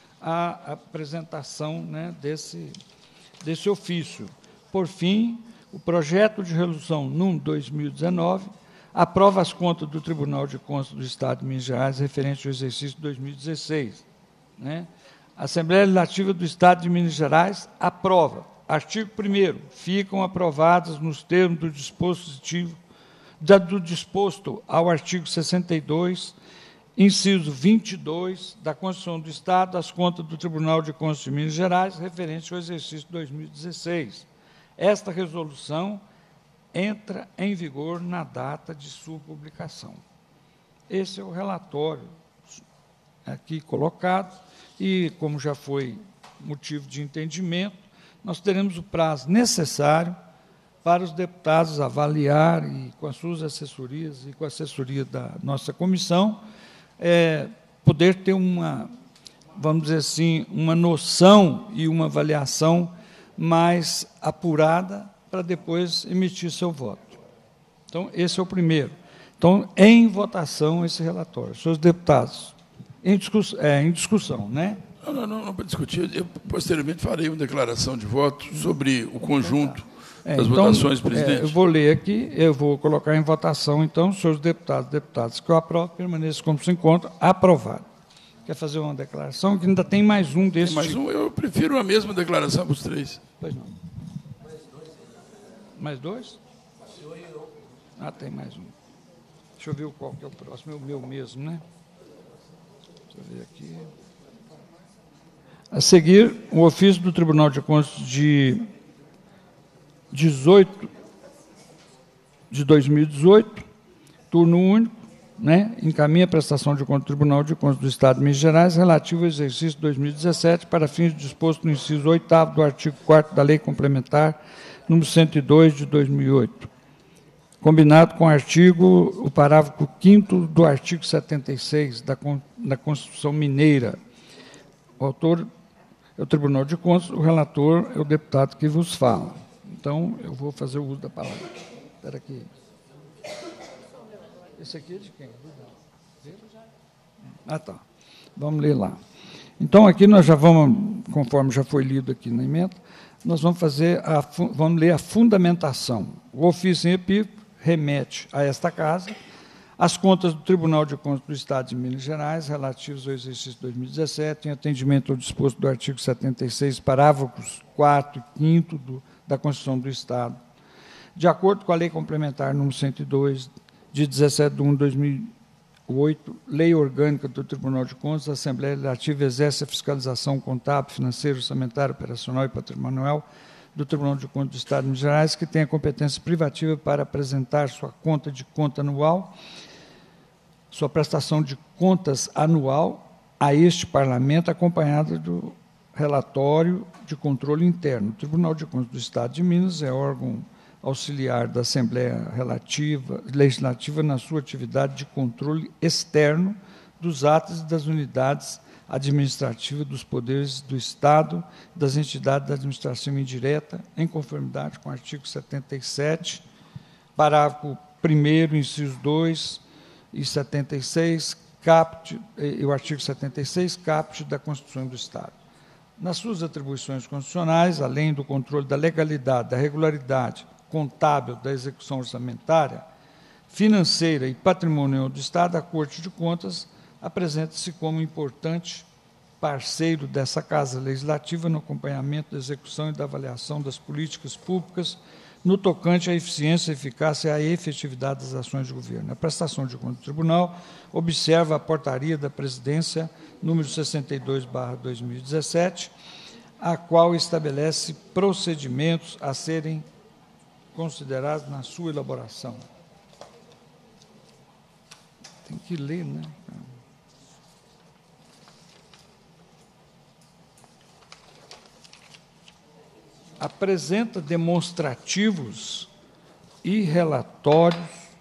a apresentação, né, desse, desse ofício. Por fim, o projeto de resolução número dois mil e dezenove aprova as contas do Tribunal de Contas do Estado de Minas Gerais referente ao exercício dois mil e dezesseis. Né? A Assembleia Legislativa do Estado de Minas Gerais aprova. Artigo primeiro. Ficam aprovadas nos termos do dispositivo, da, do disposto ao artigo sessenta e dois, inciso vinte e dois, da Constituição do Estado, as contas do Tribunal de Contas de Minas Gerais referente ao exercício dois mil e dezesseis. Esta resolução entra em vigor na data de sua publicação. Esse é o relatório aqui colocado, e, como já foi motivo de entendimento, nós teremos o prazo necessário para os deputados avaliar, e com as suas assessorias e com a assessoria da nossa comissão, é, poder ter uma, vamos dizer assim, uma noção e uma avaliação mais apurada para depois emitir seu voto. Então, esse é o primeiro. Então, em votação, esse relatório. Senhores deputados, Em, discuss, é, em discussão, né? Não, não, não, não para discutir. Eu, posteriormente, farei uma declaração de voto sobre o conjunto é, das então, votações, presidente. É, eu vou ler aqui, eu vou colocar em votação, então, senhores deputados e deputadas que eu aprovo, permaneçam como se encontram, aprovado. Quer fazer uma declaração? Que ainda tem mais um desses. Mais um, eu prefiro a mesma declaração para os três. Pois não. Mais dois? Ah, tem mais um. Deixa eu ver qual que é o próximo. É o meu mesmo, né? Deixa eu ver aqui. A seguir, o ofício do Tribunal de Contas de dezoito de dois mil e dezoito, turno único, né, encaminha a prestação de conta do Tribunal de Contas do Estado de Minas Gerais relativo ao exercício dois mil e dezessete para fins disposto no inciso oitavo do artigo quarto da Lei Complementar número cento e dois de dois mil e oito, combinado com o artigo, o parágrafo quinto do artigo setenta e seis da, da Constituição Mineira. O autor é o Tribunal de Contas, o relator é o deputado que vos fala. Então, eu vou fazer o uso da palavra. Espera aqui. Esse aqui é de quem? Ah, tá. Vamos ler lá. Então, aqui nós já vamos, conforme já foi lido aqui na emenda, nós vamos fazer a, vamos ler a fundamentação. O ofício em epígrafe remete a esta casa as contas do Tribunal de Contas do Estado de Minas Gerais relativas ao exercício dois mil e dezessete, em atendimento ao disposto do artigo setenta e seis, parágrafos quarto e quinto do, da Constituição do Estado, de acordo com a Lei Complementar número cento e dois, de dezessete de um de dois mil e oito, Lei Orgânica do Tribunal de Contas, a Assembleia Legislativa exerce a fiscalização contábil, financeira, orçamentária, operacional e patrimonial do Tribunal de Contas do Estado de Minas Gerais, que tem a competência privativa para apresentar sua conta de conta anual, sua prestação de contas anual a este Parlamento, acompanhada do relatório de controle interno. O Tribunal de Contas do Estado de Minas é órgão auxiliar da Assembleia Relativa, Legislativa na sua atividade de controle externo dos atos e das unidades administrativas dos poderes do Estado, das entidades da administração indireta, em conformidade com o artigo setenta e sete, parágrafo primeiro, inciso dois, e setenta e seis, caput, e o artigo setenta e seis, caput da Constituição do Estado. Nas suas atribuições constitucionais, além do controle da legalidade, da regularidade contábil da execução orçamentária, financeira e patrimonial do Estado, a Corte de Contas apresenta-se como importante parceiro dessa Casa Legislativa no acompanhamento da execução e da avaliação das políticas públicas no tocante à eficiência, eficácia e à efetividade das ações de governo. A prestação de contas do Tribunal observa a portaria da Presidência, número sessenta e dois barra dois mil e dezessete, a qual estabelece procedimentos a serem considerados na sua elaboração. Tem que ler, né? Apresenta demonstrativos e relatórios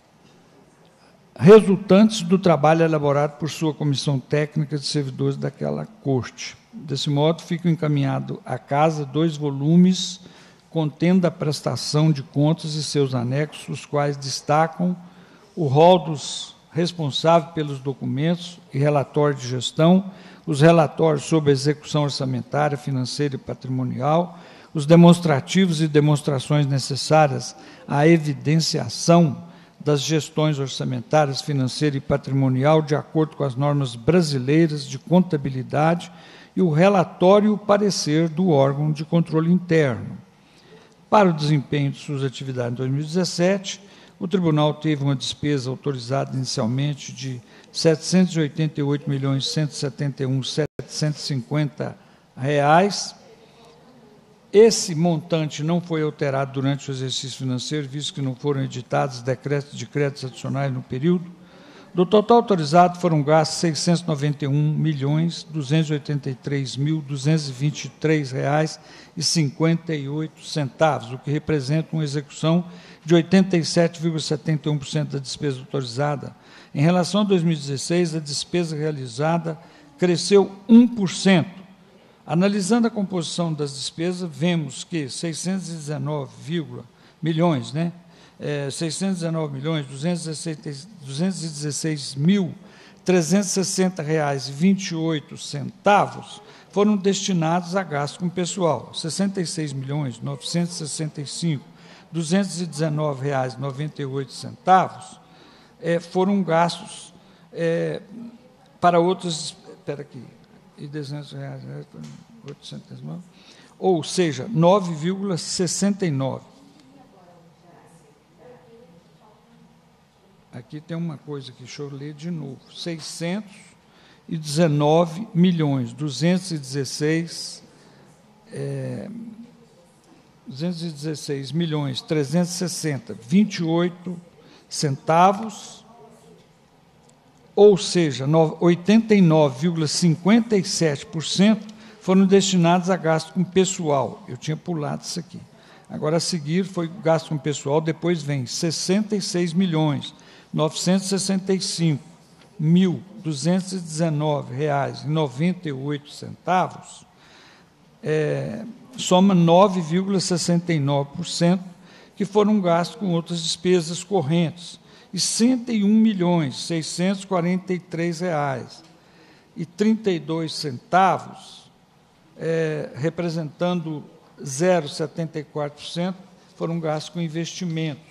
resultantes do trabalho elaborado por sua comissão técnica de servidores daquela corte. Desse modo, ficam encaminhados à casa dois volumes contendo a prestação de contas e seus anexos, os quais destacam o rol dos responsáveis pelos documentos e relatórios de gestão, os relatórios sobre a execução orçamentária, financeira e patrimonial, os demonstrativos e demonstrações necessárias à evidenciação das gestões orçamentárias, financeira e patrimonial de acordo com as normas brasileiras de contabilidade e o relatório e o parecer do órgão de controle interno. Para o desempenho de suas atividades em dois mil e dezessete, o Tribunal teve uma despesa autorizada inicialmente de setecentos e oitenta e oito milhões cento e setenta e um mil setecentos e cinquenta reais. Esse montante não foi alterado durante o exercício financeiro, visto que não foram editados decretos de créditos adicionais no período. Do total autorizado, foram gastos seiscentos e noventa e um milhões duzentos e oitenta e três mil duzentos e vinte e três reais e cinquenta e oito centavos, o que representa uma execução de oitenta e sete vírgula setenta e um por cento da despesa autorizada. Em relação a dois mil e dezesseis, a despesa realizada cresceu um por cento. Analisando a composição das despesas, vemos que seiscentos e dezenove milhões, né? É, seiscentos e dezenove milhões duzentos e dezesseis mil trezentos e sessenta reais e vinte e oito centavos foram destinados a gasto com pessoal. sessenta e seis milhões, novecentos e sessenta e cinco mil, duzentos e dezenove reais e noventa e oito centavos é, foram gastos é, para outros... Espera aqui. E duzentos reais, oitocentos, ou seja, nove vírgula sessenta e nove. Aqui tem uma coisa que deixa eu ler de novo. seiscentos e dezenove milhões, duzentos e dezesseis, é, duzentos e dezesseis milhões, trezentos e sessenta, vinte e oito centavos, ou seja, oitenta e nove vírgula cinquenta e sete por cento foram destinados a gasto com pessoal. Eu tinha pulado isso aqui. Agora, a seguir, foi gasto com pessoal, depois vem sessenta e seis milhões, novecentos e sessenta e cinco mil, duzentos e dezenove reais e noventa e oito centavos, é, soma nove vírgula sessenta e nove por cento, que foram gastos com outras despesas correntes, e cento e um milhões, seiscentos e quarenta e três reais e trinta e dois centavos, é, representando zero vírgula setenta e quatro por cento, foram gastos com investimentos.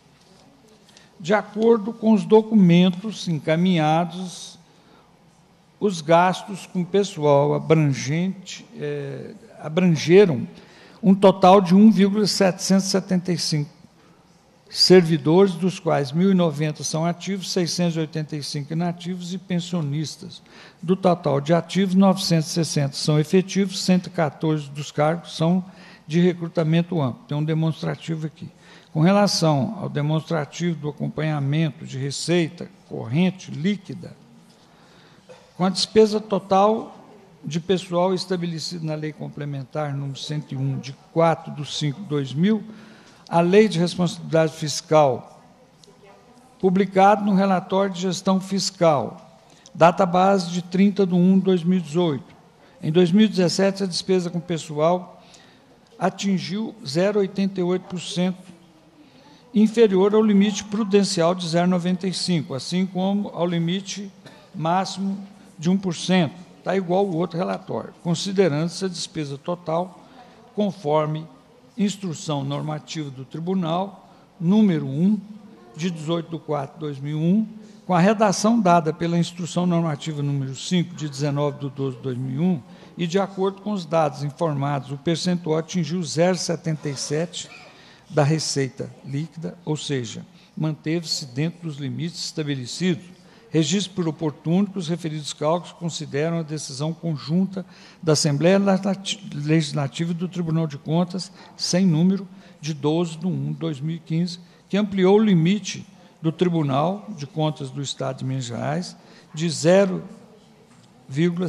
De acordo com os documentos encaminhados, os gastos com pessoal abrangente é, abrangeram um total de um vírgula setecentos e setenta e cinco servidores, dos quais mil e noventa são ativos, seiscentos e oitenta e cinco inativos e pensionistas. Do total de ativos, novecentos e sessenta são efetivos, cento e quatorze dos cargos são de recrutamento amplo. Tem um demonstrativo aqui. Com relação ao demonstrativo do acompanhamento de receita corrente líquida, com a despesa total de pessoal estabelecida na Lei Complementar número cento e um, de quatro de cinco de dois mil, a Lei de Responsabilidade Fiscal, publicado no relatório de gestão fiscal, data base de trinta de um de dois mil e dezoito. Em dois mil e dezessete, a despesa com pessoal atingiu zero vírgula oitenta e oito por cento, inferior ao limite prudencial de zero vírgula noventa e cinco por cento, assim como ao limite máximo de um por cento. Está igual o outro relatório, considerando-se a despesa total conforme Instrução Normativa do Tribunal, número um, de dezoito de quatro de dois mil e um, com a redação dada pela Instrução Normativa número cinco, de dezenove de doze de dois mil e um, e, de acordo com os dados informados, o percentual atingiu zero vírgula setenta e sete por cento da receita líquida, ou seja, manteve-se dentro dos limites estabelecidos. Registro por oportuno que os referidos cálculos consideram a decisão conjunta da Assembleia Legislativa e do Tribunal de Contas, sem número, de doze de um de dois mil e quinze, que ampliou o limite do Tribunal de Contas do Estado de Minas Gerais de zero vírgula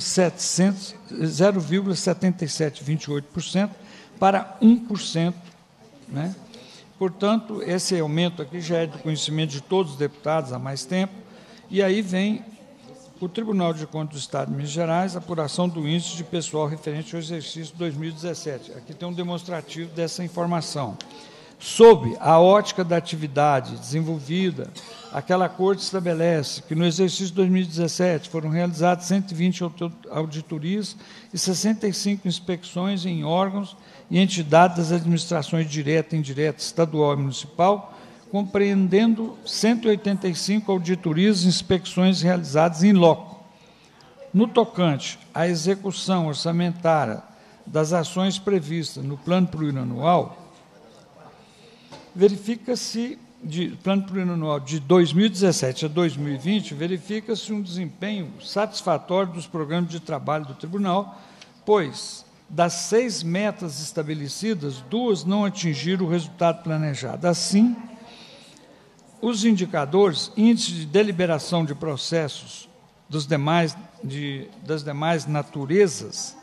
setenta e sete vinte e oito por cento para um por cento, né? Portanto, esse aumento aqui já é do conhecimento de todos os deputados há mais tempo. E aí vem o Tribunal de Contas do Estado de Minas Gerais, apuração do índice de pessoal referente ao exercício dois mil e dezessete. Aqui tem um demonstrativo dessa informação. Sob a ótica da atividade desenvolvida, aquela Corte estabelece que no exercício dois mil e dezessete foram realizadas cento e vinte auditorias e sessenta e cinco inspeções em órgãos e entidades das administrações direta e indireta, estadual e municipal, compreendendo cento e oitenta e cinco auditorias e inspeções realizadas em loco. No tocante à execução orçamentária das ações previstas no Plano Plurianual, verifica-se, de Plano Plurianual de dois mil e dezessete a dois mil e vinte, verifica-se um desempenho satisfatório dos programas de trabalho do Tribunal, pois, das seis metas estabelecidas, duas não atingiram o resultado planejado. Assim, os indicadores, índice de deliberação de processos dos demais, de, das demais naturezas,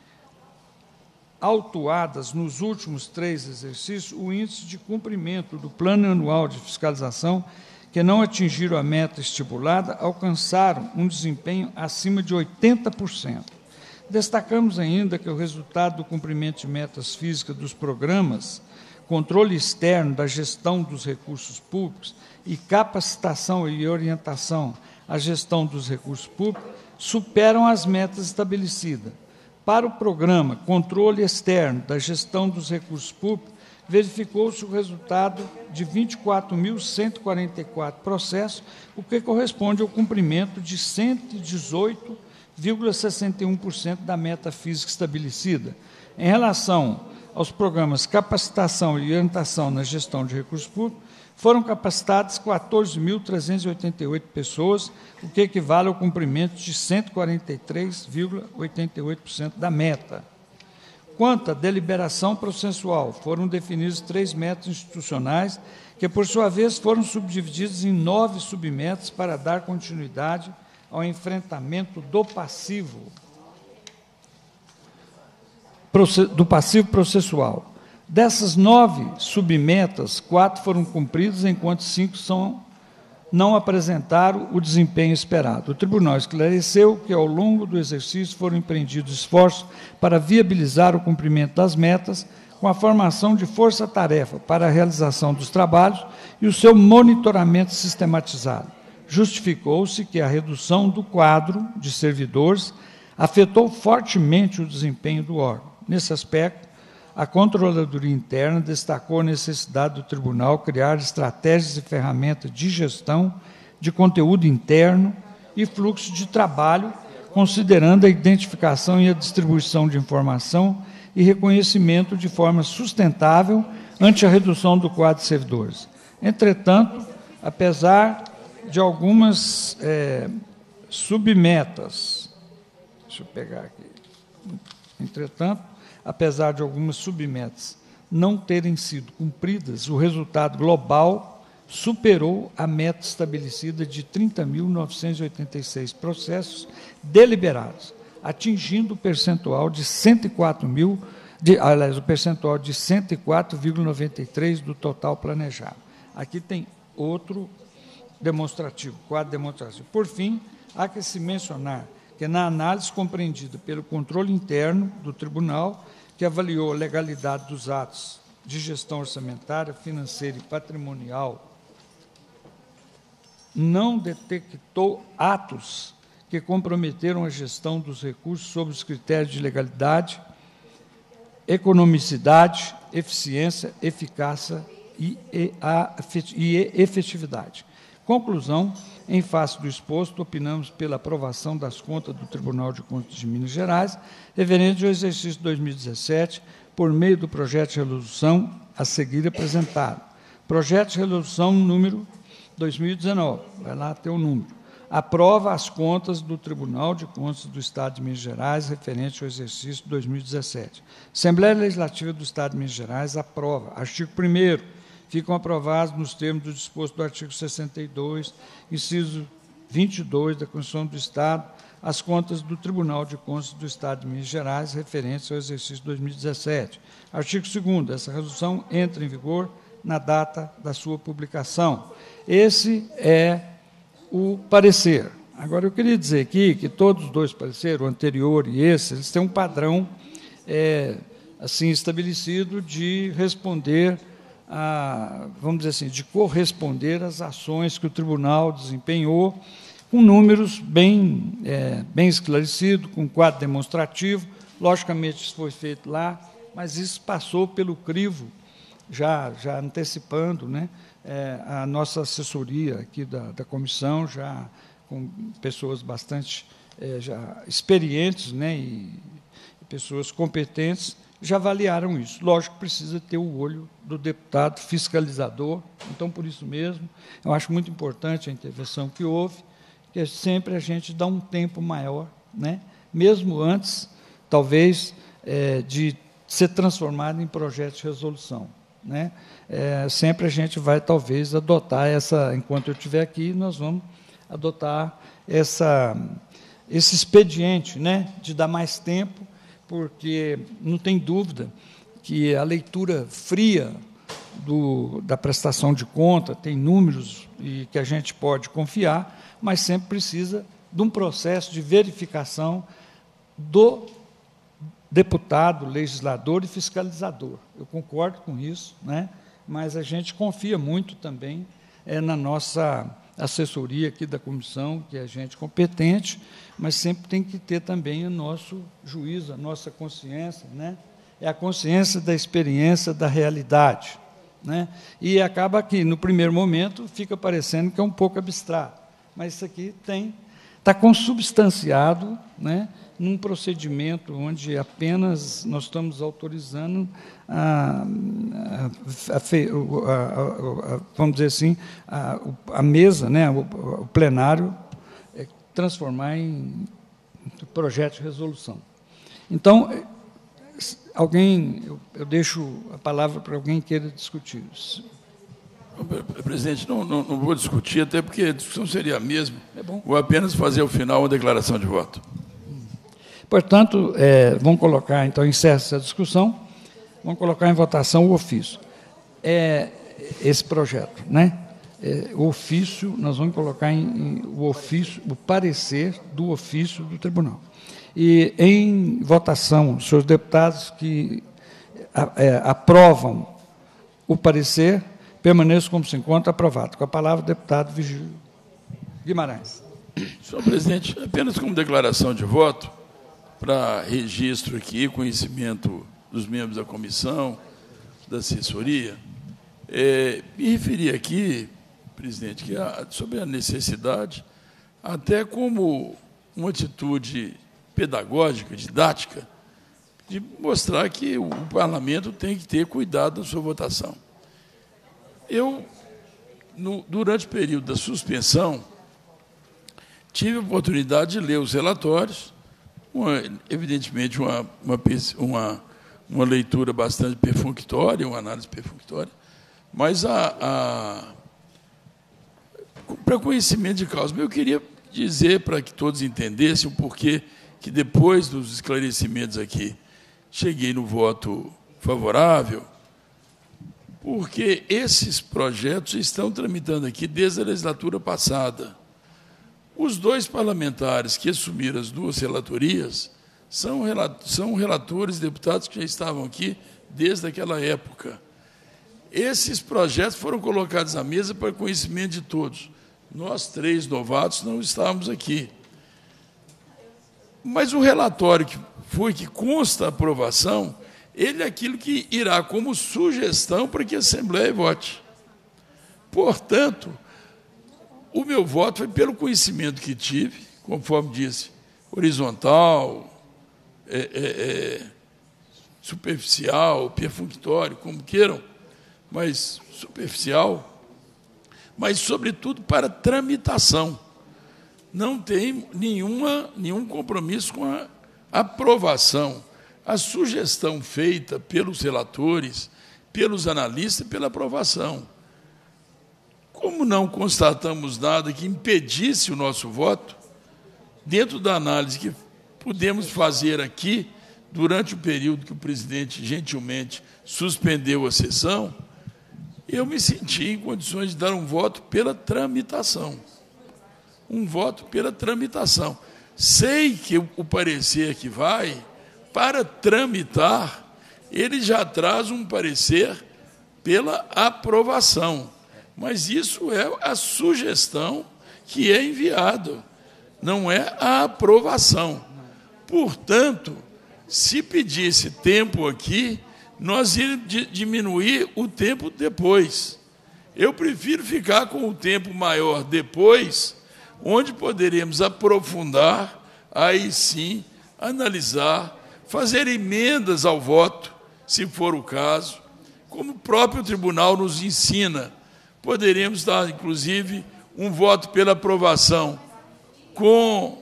autuadas nos últimos três exercícios, o índice de cumprimento do Plano Anual de Fiscalização, que não atingiram a meta estipulada, alcançaram um desempenho acima de oitenta por cento. Destacamos ainda que o resultado do cumprimento de metas físicas dos programas controle externo da gestão dos recursos públicos e capacitação e orientação à gestão dos recursos públicos superam as metas estabelecidas. Para o programa Controle Externo da Gestão dos Recursos Públicos, verificou-se o resultado de vinte e quatro mil cento e quarenta e quatro processos, o que corresponde ao cumprimento de cento e dezoito vírgula sessenta e um por cento da meta física estabelecida. Em relação aos programas Capacitação e Orientação na Gestão de Recursos Públicos, foram capacitadas quatorze mil trezentas e oitenta e oito pessoas, o que equivale ao cumprimento de cento e quarenta e três vírgula oitenta e oito por cento da meta. Quanto à deliberação processual, foram definidos três metas institucionais, que, por sua vez, foram subdivididos em nove submetas para dar continuidade ao enfrentamento do passivo, do passivo processual. Dessas nove submetas, quatro foram cumpridas, enquanto cinco são, não apresentaram o desempenho esperado. O tribunal esclareceu que, ao longo do exercício, foram empreendidos esforços para viabilizar o cumprimento das metas, com a formação de força-tarefa para a realização dos trabalhos e o seu monitoramento sistematizado. Justificou-se que a redução do quadro de servidores afetou fortemente o desempenho do órgão. Nesse aspecto, a Controladoria Interna destacou a necessidade do tribunal criar estratégias e ferramentas de gestão de conteúdo interno e fluxo de trabalho, considerando a identificação e a distribuição de informação e reconhecimento de forma sustentável ante a redução do quadro de servidores. Entretanto, apesar de algumas é, submetas, deixa eu pegar aqui, entretanto, apesar de algumas submetas não terem sido cumpridas, o resultado global superou a meta estabelecida de trinta mil novecentos e oitenta e seis processos deliberados, atingindo o percentual de cento e quatro mil, de, aliás, o percentual de cento e quatro vírgula noventa e três do total planejado. Aqui tem outro demonstrativo, quadro demonstrativo. Por fim, há que se mencionar que, na análise compreendida pelo controle interno do tribunal, que avaliou a legalidade dos atos de gestão orçamentária, financeira e patrimonial, não detectou atos que comprometeram a gestão dos recursos sob os critérios de legalidade, economicidade, eficiência, eficácia e efetividade. Conclusão: em face do exposto, opinamos pela aprovação das contas do Tribunal de Contas de Minas Gerais, referente ao exercício de dois mil e dezessete, por meio do projeto de resolução a seguir apresentado. Projeto de resolução número dois mil e dezenove, vai lá ter o número. Aprova as contas do Tribunal de Contas do Estado de Minas Gerais, referente ao exercício de dois mil e dezessete. Assembleia Legislativa do Estado de Minas Gerais aprova. Artigo primeiro. Ficam aprovados nos termos do disposto do artigo sessenta e dois, inciso vinte e dois da Constituição do Estado, as contas do Tribunal de Contas do Estado de Minas Gerais, referentes ao exercício de dois mil e dezessete. Artigo segundo. Essa resolução entra em vigor na data da sua publicação. Esse é o parecer. Agora, eu queria dizer aqui que todos os dois pareceres, o anterior e esse, eles têm um padrão é, assim estabelecido de responder a, vamos dizer assim, de corresponder às ações que o tribunal desempenhou, com números bem, é, bem esclarecidos, com quadro demonstrativo. Logicamente, isso foi feito lá, mas isso passou pelo crivo, já, já antecipando, né, é, a nossa assessoria aqui da, da comissão, já com pessoas bastante é, já experientes, né, e, e pessoas competentes, já avaliaram isso. Lógico que precisa ter o olho do deputado fiscalizador, então, por isso mesmo, eu acho muito importante a intervenção que houve, que é sempre a gente dá um tempo maior, né, mesmo antes, talvez, é, de ser transformado em projeto de resolução. Né? É, sempre a gente vai, talvez, adotar essa, enquanto eu estiver aqui, nós vamos adotar essa, esse expediente, né, de dar mais tempo, porque não tem dúvida que a leitura fria do, da prestação de conta tem números e que a gente pode confiar, mas sempre precisa de um processo de verificação do, deputado, legislador e fiscalizador. Eu concordo com isso, né? Mas a gente confia muito também é, na nossa assessoria aqui da comissão, que é gente competente, mas sempre tem que ter também o nosso juízo, a nossa consciência, né? É a consciência da experiência, da realidade, né? E acaba que, no primeiro momento, fica parecendo que é um pouco abstrato, mas isso aqui tem, está consubstanciado, né, num procedimento onde apenas nós estamos autorizando a, a, a, a, a vamos dizer assim, a, a mesa, né, o, o plenário, é, transformar em projeto de resolução. Então, alguém, eu, eu deixo a palavra para alguém que queira discutir isso. Presidente, não, não, não vou discutir, até porque a discussão seria a mesma. É bom. Vou apenas fazer ao final uma declaração de voto. Portanto, é, vamos colocar, então, encerra essa discussão, vamos colocar em votação o ofício. É, esse projeto, né? É, o ofício, nós vamos colocar em, em, o ofício, o parecer do ofício do tribunal. E, em votação, os senhores deputados que a, é, aprovam o parecer, permaneçam como se encontra, aprovado. Com a palavra, o deputado Vigílio Guimarães. Senhor presidente, apenas como declaração de voto, para registro aqui, conhecimento dos membros da comissão, da assessoria, é, me referi aqui, presidente, que a, sobre a necessidade, até como uma atitude pedagógica, didática, de mostrar que o parlamento tem que ter cuidado na sua votação. Eu, no, durante o período da suspensão, tive a oportunidade de ler os relatórios, uma, evidentemente uma, uma, uma, uma leitura bastante perfunctória, uma análise perfunctória, mas a, a, para conhecimento de causa. Eu queria dizer, para que todos entendessem o porquê que, depois dos esclarecimentos aqui, cheguei no voto favorável, porque esses projetos estão tramitando aqui desde a legislatura passada. Os dois parlamentares que assumiram as duas relatorias são, são relatores, deputados que já estavam aqui desde aquela época. Esses projetos foram colocados à mesa para conhecimento de todos. Nós, três novatos, não estávamos aqui. Mas o relatório que foi que consta a aprovação, ele é aquilo que irá como sugestão para que a Assembleia vote. Portanto, o meu voto foi pelo conhecimento que tive, conforme disse, horizontal, é, é, é, superficial, perfunctório, como queiram, mas superficial, mas, sobretudo, para tramitação. Não tem nenhuma, nenhum compromisso com a aprovação. A sugestão feita pelos relatores, pelos analistas e pela aprovação. Como não constatamos nada que impedisse o nosso voto, dentro da análise que pudemos fazer aqui, durante o período que o presidente gentilmente suspendeu a sessão, eu me senti em condições de dar um voto pela tramitação. Um voto pela tramitação. Sei que o parecer que vai, para tramitar, ele já traz um parecer pela aprovação. Mas isso é a sugestão que é enviada, não é a aprovação. Portanto, se pedisse tempo aqui, nós iríamos diminuir o tempo depois. Eu prefiro ficar com o tempo maior depois, onde poderemos aprofundar, aí sim, analisar, fazer emendas ao voto, se for o caso, como o próprio tribunal nos ensina. Poderemos dar, inclusive, um voto pela aprovação com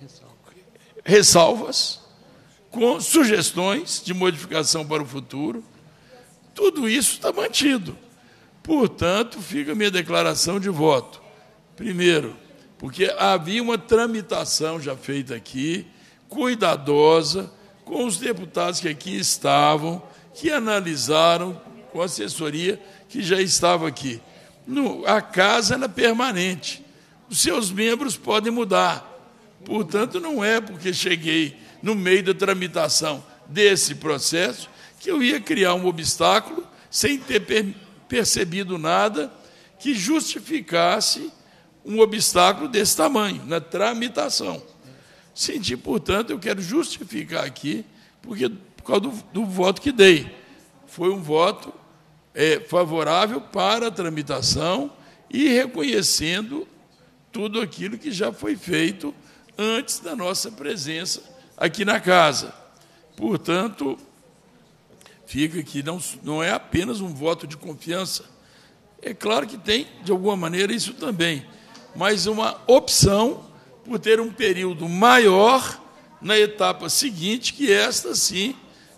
ressalvas, com sugestões de modificação para o futuro. Tudo isso está mantido. Portanto, fica a minha declaração de voto. Primeiro, porque havia uma tramitação já feita aqui, cuidadosa, com os deputados que aqui estavam, que analisaram com a assessoria que já estava aqui. No, a casa ela é permanente. Os seus membros podem mudar. Portanto, não é porque cheguei no meio da tramitação desse processo que eu ia criar um obstáculo sem ter per percebido nada que justificasse um obstáculo desse tamanho, na tramitação. Senti, portanto, eu quero justificar aqui, porque, por causa do, do voto que dei. Foi um voto é, favorável para a tramitação e reconhecendo tudo aquilo que já foi feito antes da nossa presença aqui na casa. Portanto, fica que não, não é apenas um voto de confiança. É claro que tem, de alguma maneira, isso também, mas uma opção por ter um período maior na etapa seguinte, que esta, sim,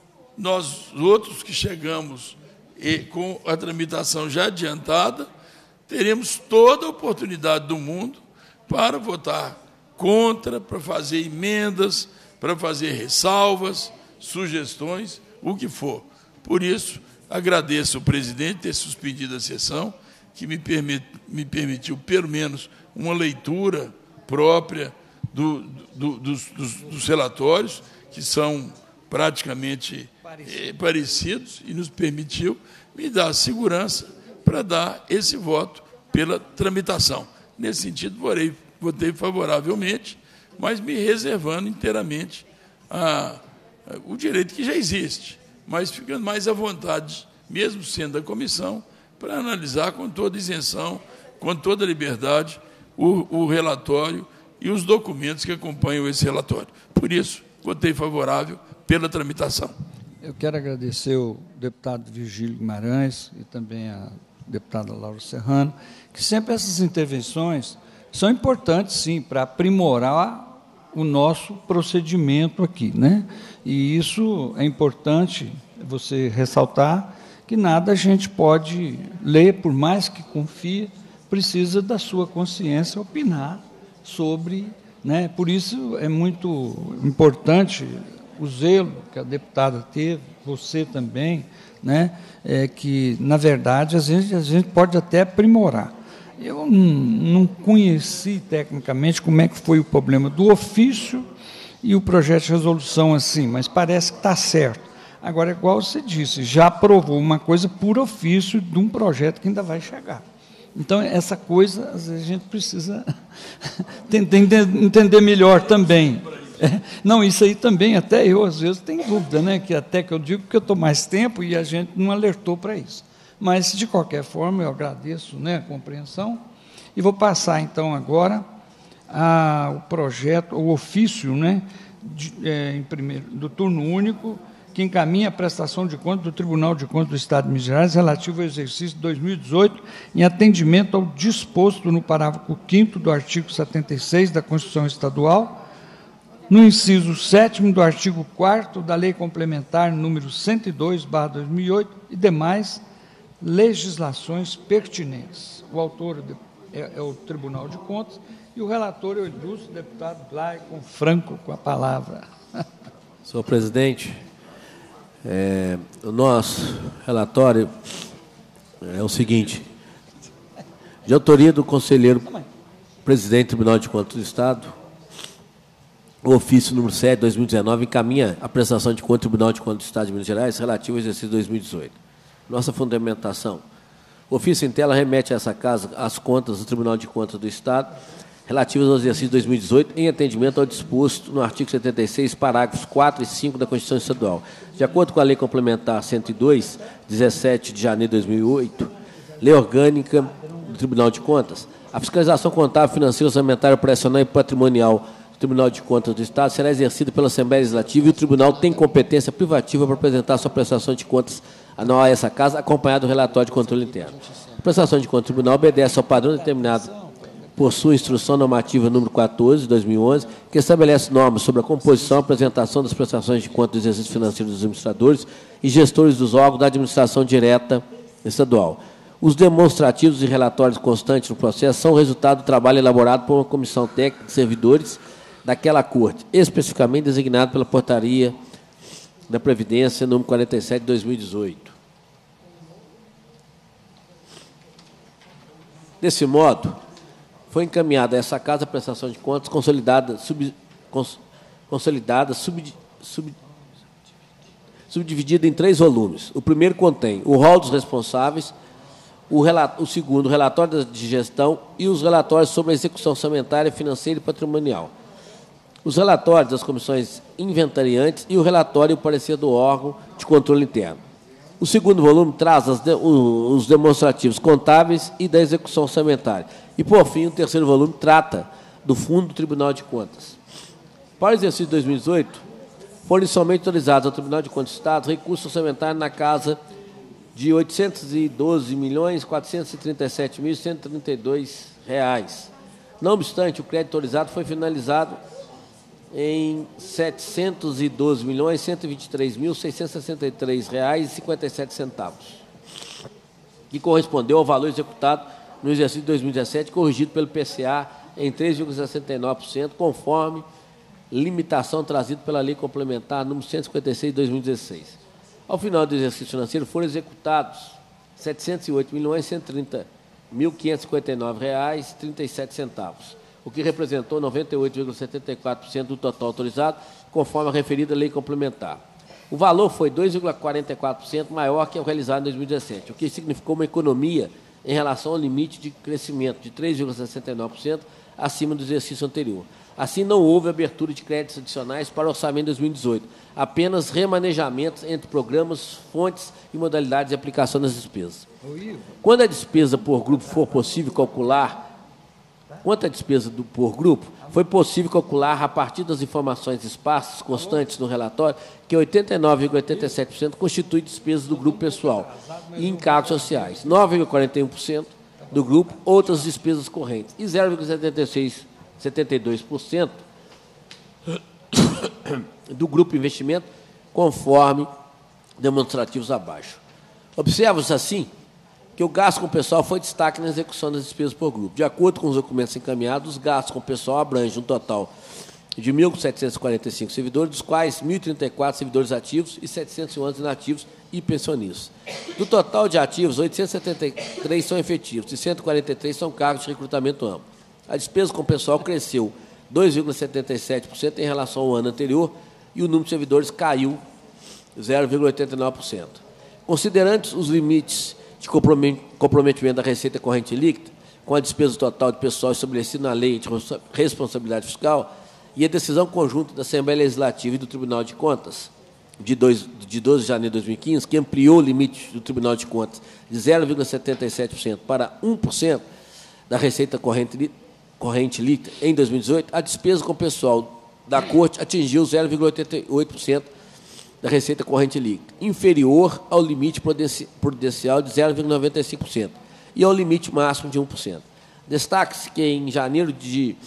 nós outros que chegamos e, com a tramitação já adiantada, teremos toda a oportunidade do mundo para votar contra, para fazer emendas, para fazer ressalvas, sugestões, o que for. Por isso, agradeço ao presidente ter suspendido a sessão, que me, permit, me permitiu, pelo menos, uma leitura própria do, do, dos, dos, dos relatórios, que são praticamente eh, parecidos, e nos permitiu me dar segurança para dar esse voto pela tramitação. Nesse sentido, vorei, votei favoravelmente, mas me reservando inteiramente a, a, o direito que já existe, mas ficando mais à vontade, mesmo sendo da comissão, para analisar com toda isenção, com toda liberdade, o, o relatório e os documentos que acompanham esse relatório. Por isso, votei favorável pela tramitação. Eu quero agradecer ao deputado Virgílio Guimarães e também a deputada Laura Serrano, que sempre essas intervenções são importantes, sim, para aprimorar o nosso procedimento aqui, né? E isso é importante você ressaltar, que nada a gente pode ler, por mais que confie, precisa da sua consciência opinar sobre, né? Por isso é muito importante o zelo que a deputada teve, você também, né? É que, na verdade, às vezes a gente pode até aprimorar. Eu não, não conheci tecnicamente como é que foi o problema do ofício e o projeto de resolução assim, mas parece que está certo. Agora, igual você disse, já aprovou uma coisa por ofício de um projeto que ainda vai chegar. Então, essa coisa, às vezes, a gente precisa entender melhor também. É, não, isso aí também, até eu, às vezes, tenho dúvida, né? Que até que eu digo que eu estou mais tempo e a gente não alertou para isso. Mas, de qualquer forma, eu agradeço, né, a compreensão. E vou passar, então, agora ao projeto, o ofício, né, de, é, em primeiro, do turno único, que encaminha a prestação de contas do Tribunal de Contas do Estado de Minas Gerais relativo ao exercício de dois mil e dezoito, em atendimento ao disposto no parágrafo quinto do artigo setenta e seis da Constituição Estadual, no inciso sétimo do artigo quarto da Lei Complementar número cento e dois barra dois mil e oito e demais legislações pertinentes. O autor é, é o Tribunal de Contas e o relator é o ilustre deputado Glaicon Franco, com a palavra. Senhor presidente, é, o nosso relatório é o seguinte: de autoria do conselheiro presidente do Tribunal de Contas do Estado, o ofício número sete, dois mil e dezenove, encaminha a prestação de contas do Tribunal de Contas do Estado de Minas Gerais relativo ao exercício dois mil e dezoito. Nossa fundamentação: o ofício em tela remete a essa casa as contas do Tribunal de Contas do Estado relativas ao exercício dois mil e dezoito, em atendimento ao disposto no artigo setenta e seis, parágrafos quatro e cinco da Constituição Estadual. De acordo com a Lei Complementar cento e dois, dezessete de janeiro de dois mil e oito, Lei Orgânica do Tribunal de Contas, a fiscalização contábil, financeira, orçamentária, operacional e patrimonial do Tribunal de Contas do Estado será exercida pela Assembleia Legislativa e o Tribunal tem competência privativa para apresentar sua prestação de contas anual a essa casa, acompanhado do relatório de controle interno. A prestação de contas do Tribunal obedece ao padrão determinado por sua instrução normativa número quatorze, de dois mil e onze, que estabelece normas sobre a composição e apresentação das prestações de contas do exercício financeiro dos administradores e gestores dos órgãos da administração direta estadual. Os demonstrativos e relatórios constantes no processo são resultado do trabalho elaborado por uma comissão técnica de servidores daquela corte, especificamente designado pela portaria da Previdência número quarenta e sete, de dois mil e dezoito. Desse modo, foi encaminhada a essa casa a prestação de contas consolidada, sub, cons, consolidada sub, sub, subdividida em três volumes. O primeiro contém o rol dos responsáveis, o, relato, o segundo, o relatório de gestão e os relatórios sobre a execução orçamentária, financeira e patrimonial. Os relatórios das comissões inventariantes e o relatório e o parecer do órgão de controle interno. O segundo volume traz as de, os demonstrativos contábeis e da execução orçamentária. E, por fim, o terceiro volume trata do Fundo do Tribunal de Contas. Para o exercício de dois mil e dezoito, foram inicialmente autorizados ao Tribunal de Contas do Estado recursos orçamentários na casa de oitocentos e doze milhões, quatrocentos e trinta e sete mil, cento e trinta e dois reais. Não obstante, o crédito autorizado foi finalizado em setecentos e doze milhões, cento e vinte e três mil, seiscentos e sessenta e três reais e cinquenta e sete centavos, que correspondeu ao valor executado no exercício de dois mil e dezessete, corrigido pelo P C A em três vírgula sessenta e nove por cento, conforme limitação trazida pela Lei Complementar número cento e cinquenta e seis de dois mil e dezesseis. Ao final do exercício financeiro, foram executados setecentos e oito milhões, cento e trinta mil, quinhentos e cinquenta e nove reais e trinta e sete centavos, o que representou noventa e oito vírgula setenta e quatro por cento do total autorizado, conforme a referida Lei Complementar. O valor foi dois vírgula quarenta e quatro por cento maior que o realizado em dois mil e dezessete, o que significou uma economia em relação ao limite de crescimento de três vírgula sessenta e nove por cento acima do exercício anterior. Assim, não houve abertura de créditos adicionais para o orçamento de dois mil e dezoito, apenas remanejamentos entre programas, fontes e modalidades de aplicação das despesas. Quando a despesa por grupo for possível calcular, quanto à despesa do, por grupo, foi possível calcular, a partir das informações esparsas constantes no relatório, que oitenta e nove vírgula oitenta e sete por cento constitui despesas do grupo pessoal e encargos sociais, nove vírgula quarenta e um por cento do grupo, outras despesas correntes, e zero vírgula setenta e seis por cento setenta e dois por cento do grupo investimento, conforme demonstrativos abaixo. Observa-se, assim, que o gasto com o pessoal foi destaque na execução das despesas por grupo. De acordo com os documentos encaminhados, os gastos com o pessoal abrangem um total de mil setecentos e quarenta e cinco servidores, dos quais mil e trinta e quatro servidores ativos e setecentos e onze inativos e pensionistas. Do total de ativos, oitocentos e setenta e três são efetivos e cento e quarenta e três são cargos de recrutamento amplo. A despesa com o pessoal cresceu dois vírgula setenta e sete por cento em relação ao ano anterior e o número de servidores caiu zero vírgula oitenta e nove por cento. Considerando os limites de comprometimento da receita corrente líquida, com a despesa total de pessoal estabelecida na Lei de Responsabilidade Fiscal e a decisão conjunta da Assembleia Legislativa e do Tribunal de Contas, de doze de janeiro de dois mil e quinze, que ampliou o limite do Tribunal de Contas de zero vírgula setenta e sete por cento para um por cento da receita corrente líquida, corrente líquida em dois mil e dezoito, a despesa com o pessoal da Corte atingiu zero vírgula oitenta e oito por cento da receita corrente líquida, inferior ao limite prudencial de zero vírgula noventa e cinco por cento e ao limite máximo de um por cento. Destaque-se que em janeiro de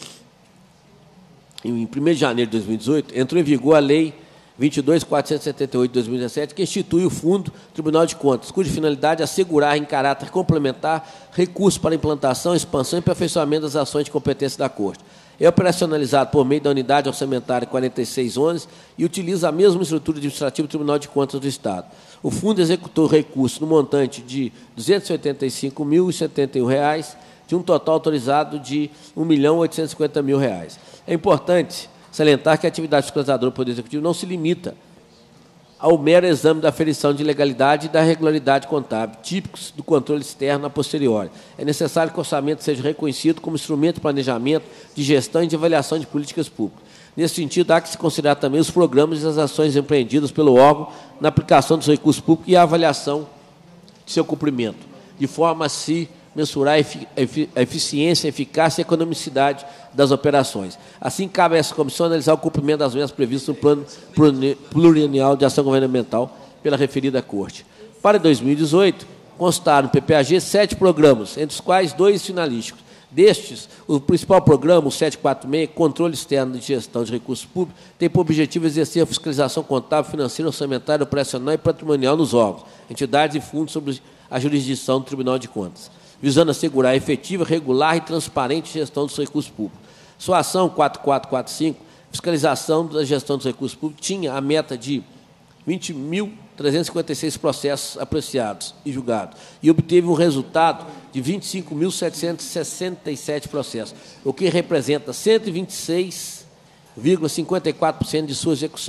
em primeiro de janeiro de dois mil e dezoito entrou em vigor a Lei vinte e dois mil quatrocentos e setenta e oito de dois mil e dezessete, que institui o Fundo Tribunal de Contas, cuja finalidade é assegurar, em caráter complementar, recursos para implantação, expansão e aperfeiçoamento das ações de competência da Corte. É operacionalizado por meio da Unidade Orçamentária quarenta e seis onze e utiliza a mesma estrutura administrativa do Tribunal de Contas do Estado. O fundo executou recursos no montante de duzentos e oitenta e cinco mil e setenta e um reais, de um total autorizado de um milhão oitocentos e cinquenta mil reais. É importante salientar que a atividade fiscalizadora do Poder Executivo não se limita ao mero exame da aferição de legalidade e da regularidade contábil, típicos do controle externo a posteriori. É necessário que o orçamento seja reconhecido como instrumento de planejamento, de gestão e de avaliação de políticas públicas. Nesse sentido, há que se considerar também os programas e as ações empreendidas pelo órgão na aplicação dos recursos públicos e a avaliação de seu cumprimento, de forma a se mensurar a eficiência, a eficácia e a economicidade das operações. Assim, cabe a essa comissão analisar o cumprimento das metas previstas no Plano Plurianual de Ação Governamental pela referida Corte. Para dois mil e dezoito, constaram no P P A G sete programas, entre os quais dois finalísticos. Destes, o principal programa, o setecentos e quarenta e seis, Controle Externo de Gestão de Recursos Públicos, tem por objetivo exercer a fiscalização contábil, financeira, orçamentária, operacional e patrimonial nos órgãos, entidades e fundos sobre a jurisdição do Tribunal de Contas, visando assegurar a efetiva, regular e transparente gestão dos recursos públicos. Sua ação quatro mil quatrocentos e quarenta e cinco, fiscalização da gestão dos recursos públicos, tinha a meta de vinte mil trezentos e cinquenta e seis processos apreciados e julgados, e obteve um resultado de vinte e cinco mil setecentos e sessenta e sete processos, o que representa cento e vinte e seis vírgula cinquenta e quatro por cento de sua execução.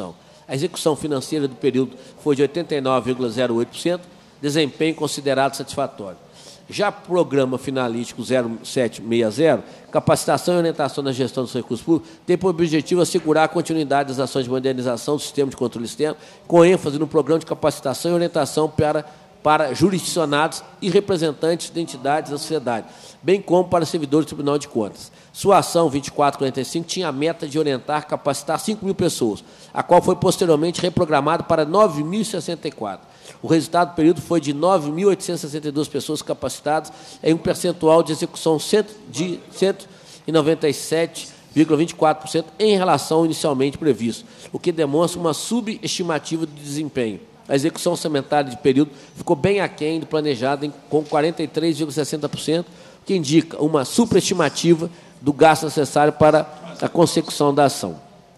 A execução financeira do período foi de oitenta e nove vírgula zero oito por cento, desempenho considerado satisfatório. Já o programa finalístico zero sete seis zero, capacitação e orientação na gestão dos recursos públicos, tem por objetivo assegurar a continuidade das ações de modernização do sistema de controle externo, com ênfase no programa de capacitação e orientação para, para jurisdicionados e representantes de entidades da sociedade, bem como para servidores do Tribunal de Contas. Sua ação vinte e quatro quarenta e cinco tinha a meta de orientar, capacitar cinco mil pessoas, a qual foi posteriormente reprogramada para nove mil e sessenta e quatro. O resultado do período foi de nove mil oitocentas e sessenta e duas pessoas capacitadas, em um percentual de execução de cento e noventa e sete vírgula vinte e quatro por cento em relação ao inicialmente previsto, o que demonstra uma subestimativa de desempenho. A execução orçamentária de período ficou bem aquém do planejado, em, com quarenta e três vírgula sessenta por cento, o que indica uma superestimativa do gasto necessário para a consecução da ação.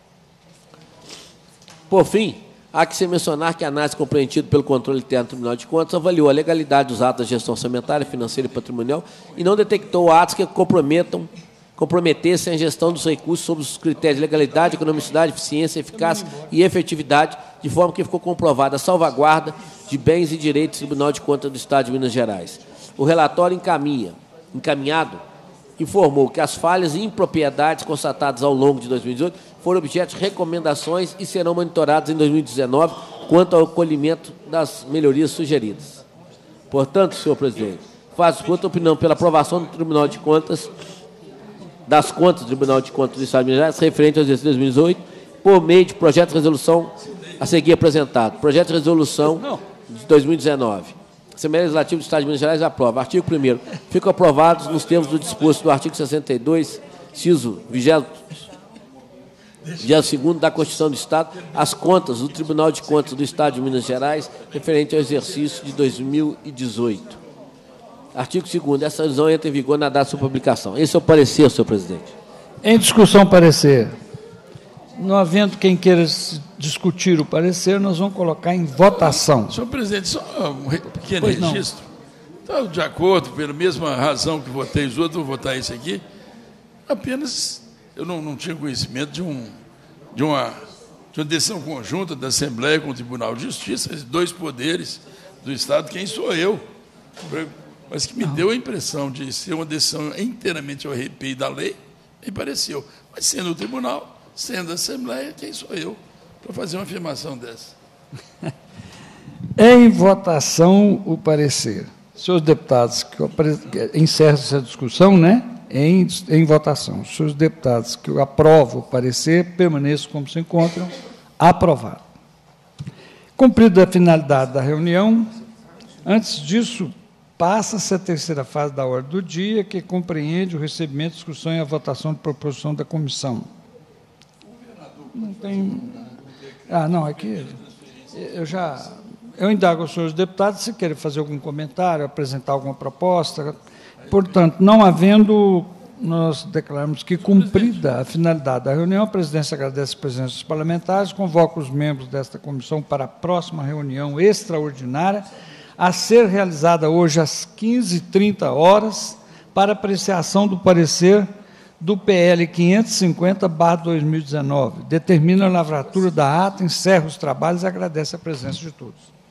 Por fim, há que se mencionar que a análise compreendida pelo controle interno do Tribunal de Contas avaliou a legalidade dos atos da gestão orçamentária, financeira e patrimonial e não detectou atos que comprometam, comprometessem a gestão dos recursos sob os critérios de legalidade, economicidade, eficiência, eficácia e efetividade, de forma que ficou comprovada a salvaguarda de bens e direitos do Tribunal de Contas do Estado de Minas Gerais. O relatório encaminha, encaminhado informou que as falhas e impropriedades constatadas ao longo de dois mil e dezoito foram objeto de recomendações e serão monitoradas em dois mil e dezenove quanto ao acolhimento das melhorias sugeridas. Portanto, senhor presidente, faço voto opinião pela aprovação do Tribunal de Contas, das contas do Tribunal de Contas do Estado de Minas Gerais, referente ao exercício de dois mil e dezoito, por meio de projeto de resolução a seguir apresentado. Projeto de resolução de dois mil e dezenove. A Assembleia Legislativa do Estado de Minas Gerais aprova. Artigo primeiro. Ficam aprovados, nos termos do disposto do artigo sessenta e dois, inciso vigésimo segundo da Constituição do Estado, as contas do Tribunal de Contas do Estado de Minas Gerais referente ao exercício de dois mil e dezoito. Artigo segundo. Essa resolução entra em vigor na data de sua publicação. Esse é o parecer, senhor presidente. Em discussão, parecer. Não havendo quem queira discutir o parecer, nós vamos colocar em votação. Senhor presidente, só um pequeno Pois não. registro. Então, de acordo, pela mesma razão que votei os outros, vou votar esse aqui. Apenas, eu não, não tinha conhecimento de, um, de, uma, de uma decisão conjunta da Assembleia com o Tribunal de Justiça, esses dois poderes do Estado, quem sou eu? Mas que me deu a impressão de ser uma decisão inteiramente ao arrepio da lei, me pareceu. Mas sendo o Tribunal, sendo a Assembleia, quem sou eu para fazer uma afirmação dessa? Em votação, o parecer. Senhores deputados, que eu apre- que encerro essa discussão, né? Em, em votação. Senhores deputados que eu aprovo o parecer, permaneçam como se encontram. Aprovado. Cumprida a finalidade da reunião, antes disso, passa-se a terceira fase da ordem do dia, que compreende o recebimento, discussão e a votação de proposição da comissão. Não tem... Ah, não, aqui... Eu já... Eu indago aos senhores deputados se querem fazer algum comentário, apresentar alguma proposta. Portanto, não havendo, nós declaramos que, cumprida a finalidade da reunião, a presidência agradece a presença dos parlamentares, convoca os membros desta comissão para a próxima reunião extraordinária, a ser realizada hoje às quinze e trinta horas, para apreciação do parecer do P L quinhentos e cinquenta barra dois mil e dezenove. Determina a lavratura da ata, encerra os trabalhos e agradece a presença de todos.